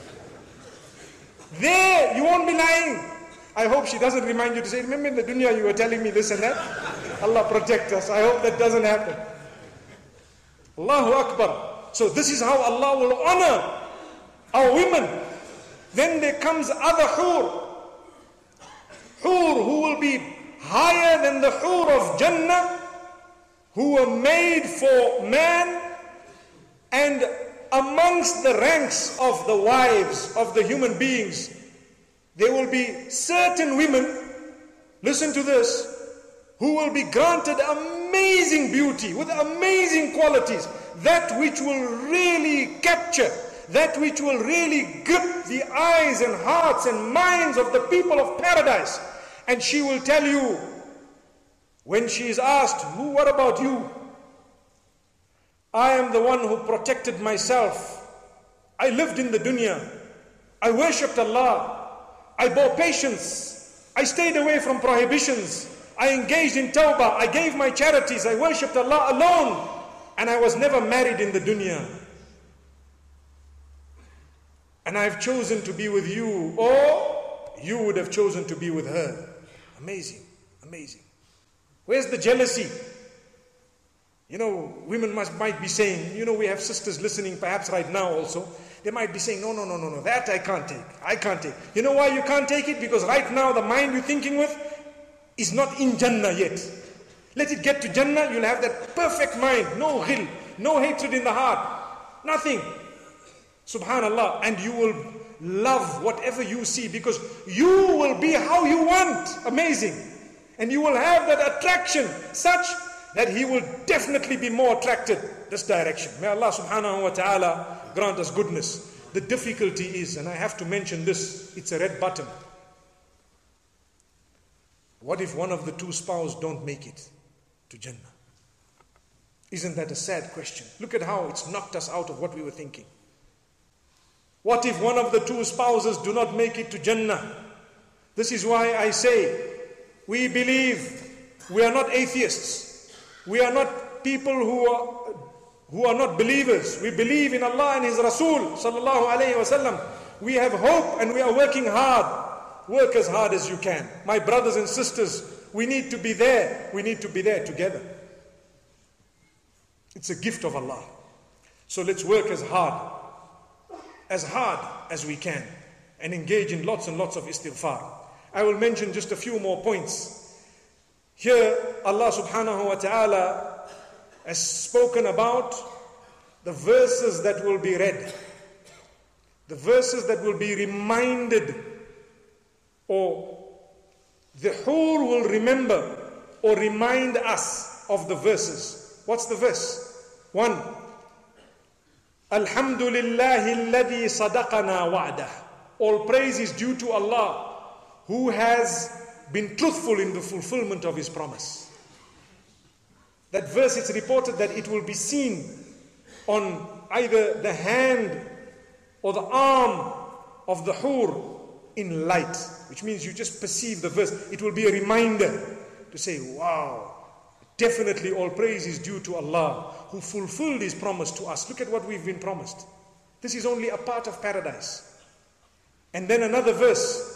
[SPEAKER 1] There, you won't be lying. I hope she doesn't remind you to say, remember in the dunya you were telling me this and that? Allah protect us. I hope that doesn't happen. Allahu Akbar. So this is how Allah will honor our women. Then there comes other hur. Hur who will be higher than the hur of Jannah, who were made for man, and amongst the ranks of the wives of the human beings, there will be certain women, listen to this, who will be granted amazing beauty with amazing qualities, that which will really capture, that which will really grip the eyes and hearts and minds of the people of paradise. And she will tell you, when she is asked, who, what about you? I am the one who protected myself. I lived in the dunya. I worshipped Allah. I bore patience. I stayed away from prohibitions. I engaged in tawbah. I gave my charities. I worshipped Allah alone. And I was never married in the dunya. And I've chosen to be with you. Or you would have chosen to be with her. Amazing, amazing. Where's the jealousy? You know, women must, might be saying, you know, we have sisters listening perhaps right now also. They might be saying, no, no, no, no, no, that I can't take. I can't take. You know why you can't take it? Because right now the mind you're thinking with is not in Jannah yet. Let it get to Jannah, you'll have that perfect mind. No ghil, no hatred in the heart. Nothing. Subhanallah. And you will love whatever you see because you will be how you want. Amazing. And you will have that attraction such that he will definitely be more attracted this direction. May Allah subhanahu wa ta'ala grant us goodness. The difficulty is, and I have to mention this, it's a red button. What if one of the two spouses don't make it to Jannah? Isn't that a sad question? Look at how it's knocked us out of what we were thinking. What if one of the two spouses do not make it to Jannah? This is why I say, we believe, we are not atheists. We are not people who are, who are not believers. We believe in Allah and His Rasul sallallahu alayhi wa sallam. We have hope and we are working hard. Work as hard as you can. My brothers and sisters, we need to be there. We need to be there together. It's a gift of Allah. So let's work as hard, as hard as we can and engage in lots and lots of istighfar. I will mention just a few more points. Here, Allah subhanahu wa ta'ala has spoken about the verses that will be read, the verses that will be reminded, or the hur will remember or remind us of the verses. What's the verse? One, Alhamdulillahi alladhi sadaqana wa'dah. All praise is due to Allah, who has been truthful in the fulfillment of His promise. That verse, it's reported that it will be seen on either the hand or the arm of the hur in light, which means you just perceive the verse. It will be a reminder to say, wow, definitely all praise is due to Allah, who fulfilled His promise to us. Look at what we've been promised. This is only a part of paradise. And then another verse,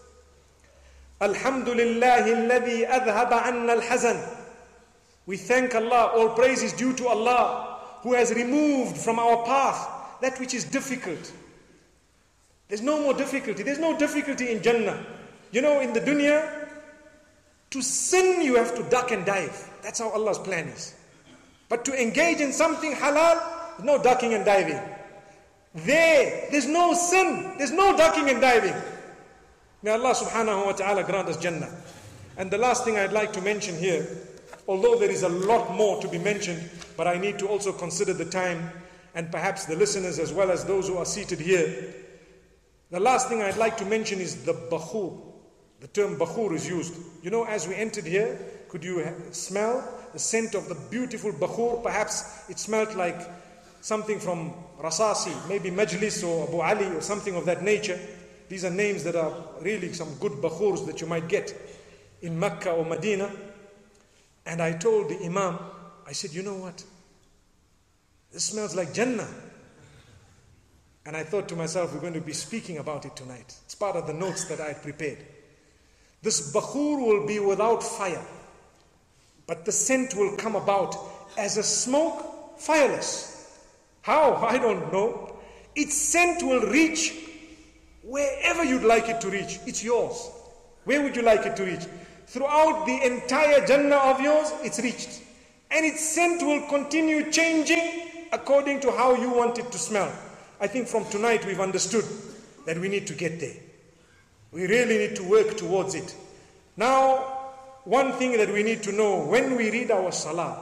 [SPEAKER 1] Alhamdulillahi alladhi adhaba anna al-hazan. We thank Allah, all praise is due to Allah, who has removed from our path that which is difficult. There's no more difficulty. There's no difficulty in Jannah. You know, in the dunya, to sin you have to duck and dive. That's how Allah's plan is. But to engage in something halal, no ducking and diving. There, there's no sin. There's no ducking and diving. May Allah subhanahu wa ta'ala grant us Jannah. And the last thing I'd like to mention here, although there is a lot more to be mentioned, but I need to also consider the time and perhaps the listeners as well as those who are seated here. The last thing I'd like to mention is the bakhur. The term bakhur is used. You know, as we entered here, could you smell the scent of the beautiful bakhur? Perhaps it smelled like something from Rasasi, maybe Majlis or Abu Ali or something of that nature. These are names that are really some good bakhurs that you might get in Mecca or Medina. And I told the Imam, I said, you know what? This smells like Jannah. And I thought to myself, we're going to be speaking about it tonight. It's part of the notes that I had prepared. This bakhur will be without fire, but the scent will come about as a smoke, fireless. How? I don't know. Its scent will reach wherever you'd like it to reach. It's yours. Where would you like it to reach? Throughout the entire Jannah of yours, it's reached. And its scent will continue changing according to how you want it to smell. I think from tonight we've understood that we need to get there. We really need to work towards it. Now, one thing that we need to know, when we read our salah,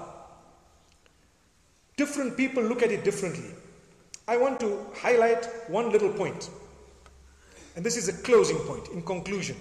[SPEAKER 1] different people look at it differently. I want to highlight one little point. And this is a closing point, in conclusion.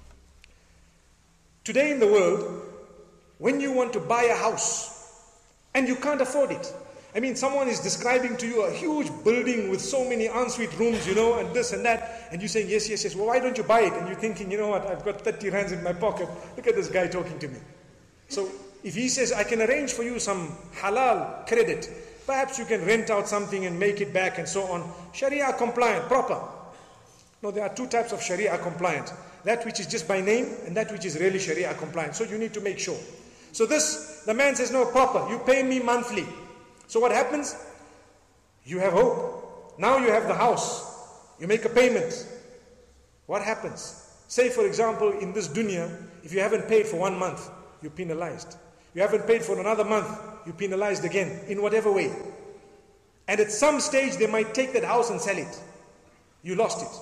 [SPEAKER 1] Today in the world, when you want to buy a house and you can't afford it, I mean, someone is describing to you a huge building with so many ensuite rooms, you know, and this and that, and you're saying, yes, yes, yes, well, why don't you buy it? And you're thinking, you know what, I've got thirty rands in my pocket. Look at this guy talking to me. So if he says, I can arrange for you some halal credit, perhaps you can rent out something and make it back and so on, Sharia compliant, proper. No, there are two types of Sharia compliant. That which is just by name and that which is really Sharia compliant. So you need to make sure. So this, the man says, no, proper, you pay me monthly. So what happens? You have hope. Now you have the house. You make a payment. What happens? Say for example, in this dunya, if you haven't paid for one month, you're penalized. You haven't paid for another month, you're penalized again, in whatever way. And at some stage, they might take that house and sell it. You lost it.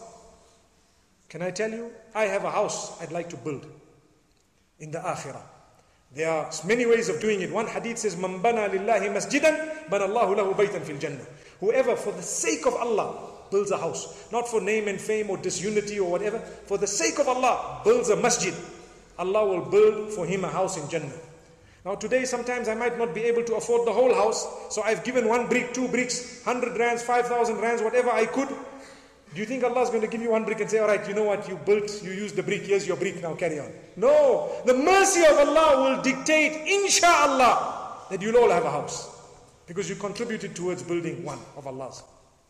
[SPEAKER 1] Can I tell you? I have a house I'd like to build in the akhirah. There are many ways of doing it. One hadith says, "Man bana lillahi masjidan, bana Allahu lahu baytan fil jannah." Whoever, for the sake of Allah, builds a house, not for name and fame or disunity or whatever, for the sake of Allah, builds a masjid, Allah will build for him a house in Jannah. Now today, sometimes I might not be able to afford the whole house, so I've given one brick, two bricks, hundred rands, five thousand rands, whatever I could. Do you think Allah is going to give you one brick and say, all right, you know what, you built, you used the brick, here's your brick, now carry on? No, the mercy of Allah will dictate, insha'Allah, that you'll all have a house. Because you contributed towards building one of Allah's.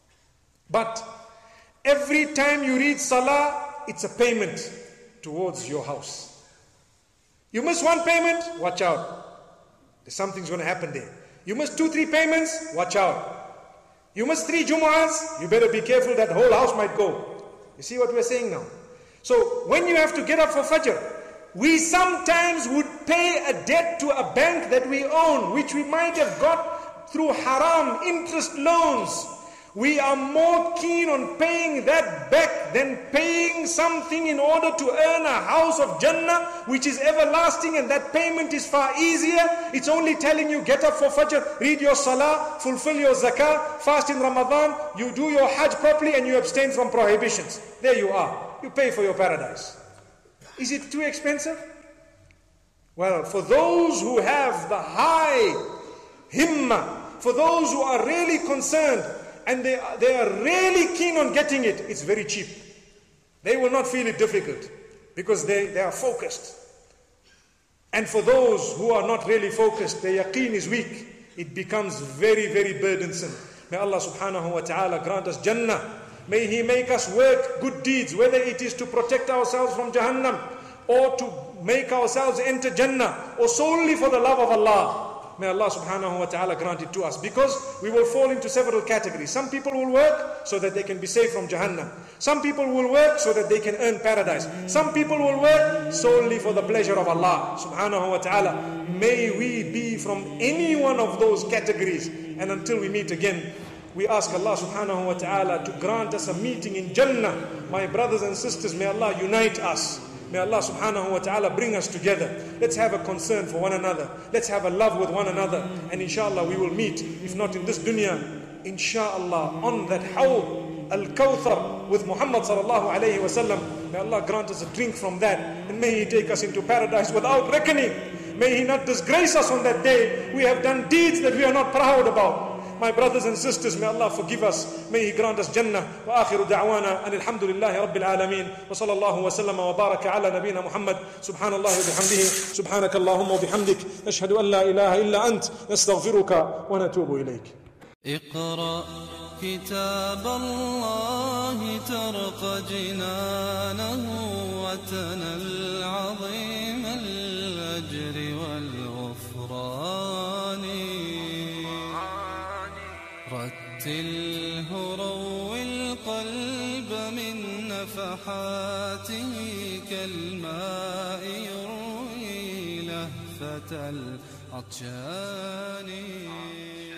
[SPEAKER 1] But every time you read Salah, it's a payment towards your house. You miss one payment, watch out. There's something's going to happen there. You miss two, three payments, watch out. You miss three Jumu'ahs, you better be careful, that whole house might go. You see what we're saying now? So when you have to get up for Fajr, we sometimes would pay a debt to a bank that we own, which we might have got through haram interest loans. We are more keen on paying that back than paying something in order to earn a house of Jannah, which is everlasting, and that payment is far easier. It's only telling you, get up for Fajr, read your Salah, fulfill your Zakah, fast in Ramadan, you do your Hajj properly, and you abstain from prohibitions. There you are. You pay for your paradise. Is it too expensive? Well, for those who have the high himmah, for those who are really concerned, and they are, they are really keen on getting it, it's very cheap. They will not feel it difficult because they, they are focused. And for those who are not really focused, their yaqeen is weak, it becomes very, very burdensome. May Allah subhanahu wa ta'ala grant us Jannah. May He make us work good deeds, whether it is to protect ourselves from Jahannam, or to make ourselves enter Jannah, or solely for the love of Allah. May Allah subhanahu wa ta'ala grant it to us, because we will fall into several categories. Some people will work so that they can be saved from Jahannam. Some people will work so that they can earn paradise. Some people will work solely for the pleasure of Allah subhanahu wa ta'ala. May we be from any one of those categories. And until we meet again, we ask Allah subhanahu wa ta'ala to grant us a meeting in Jannah. My brothers and sisters, may Allah unite us. May Allah subhanahu wa ta'ala bring us together. Let's have a concern for one another. Let's have a love with one another. And inshallah we will meet, if not in this dunya, inshallah on that Hawd al-Kawthar with Muhammad sallallahu alayhi wa sallam. May Allah grant us a drink from that. And may He take us into paradise without reckoning. May He not disgrace us on that day. We have done deeds that we are not proud about. My brothers and sisters, may Allah forgive us. May He grant us Jannah. Wa akhiru da'wana an alhamdulillahi rabbil alameen. Wa sallallahu wa sallama wa baraka ala nabina Muhammad. Subhanallah wa bihamdihi. Subhanaka Allahumma wa bihamdik. Nashhadu an la ilaha illa ant. Nastaghfiruka wa natubu ilayk.
[SPEAKER 2] اقرأ كتاب الله ترق جنانه وتنل عظيم الأجر والغفران. رتله روي القلب من نفحاته كالماء يروي لهفة العطشان.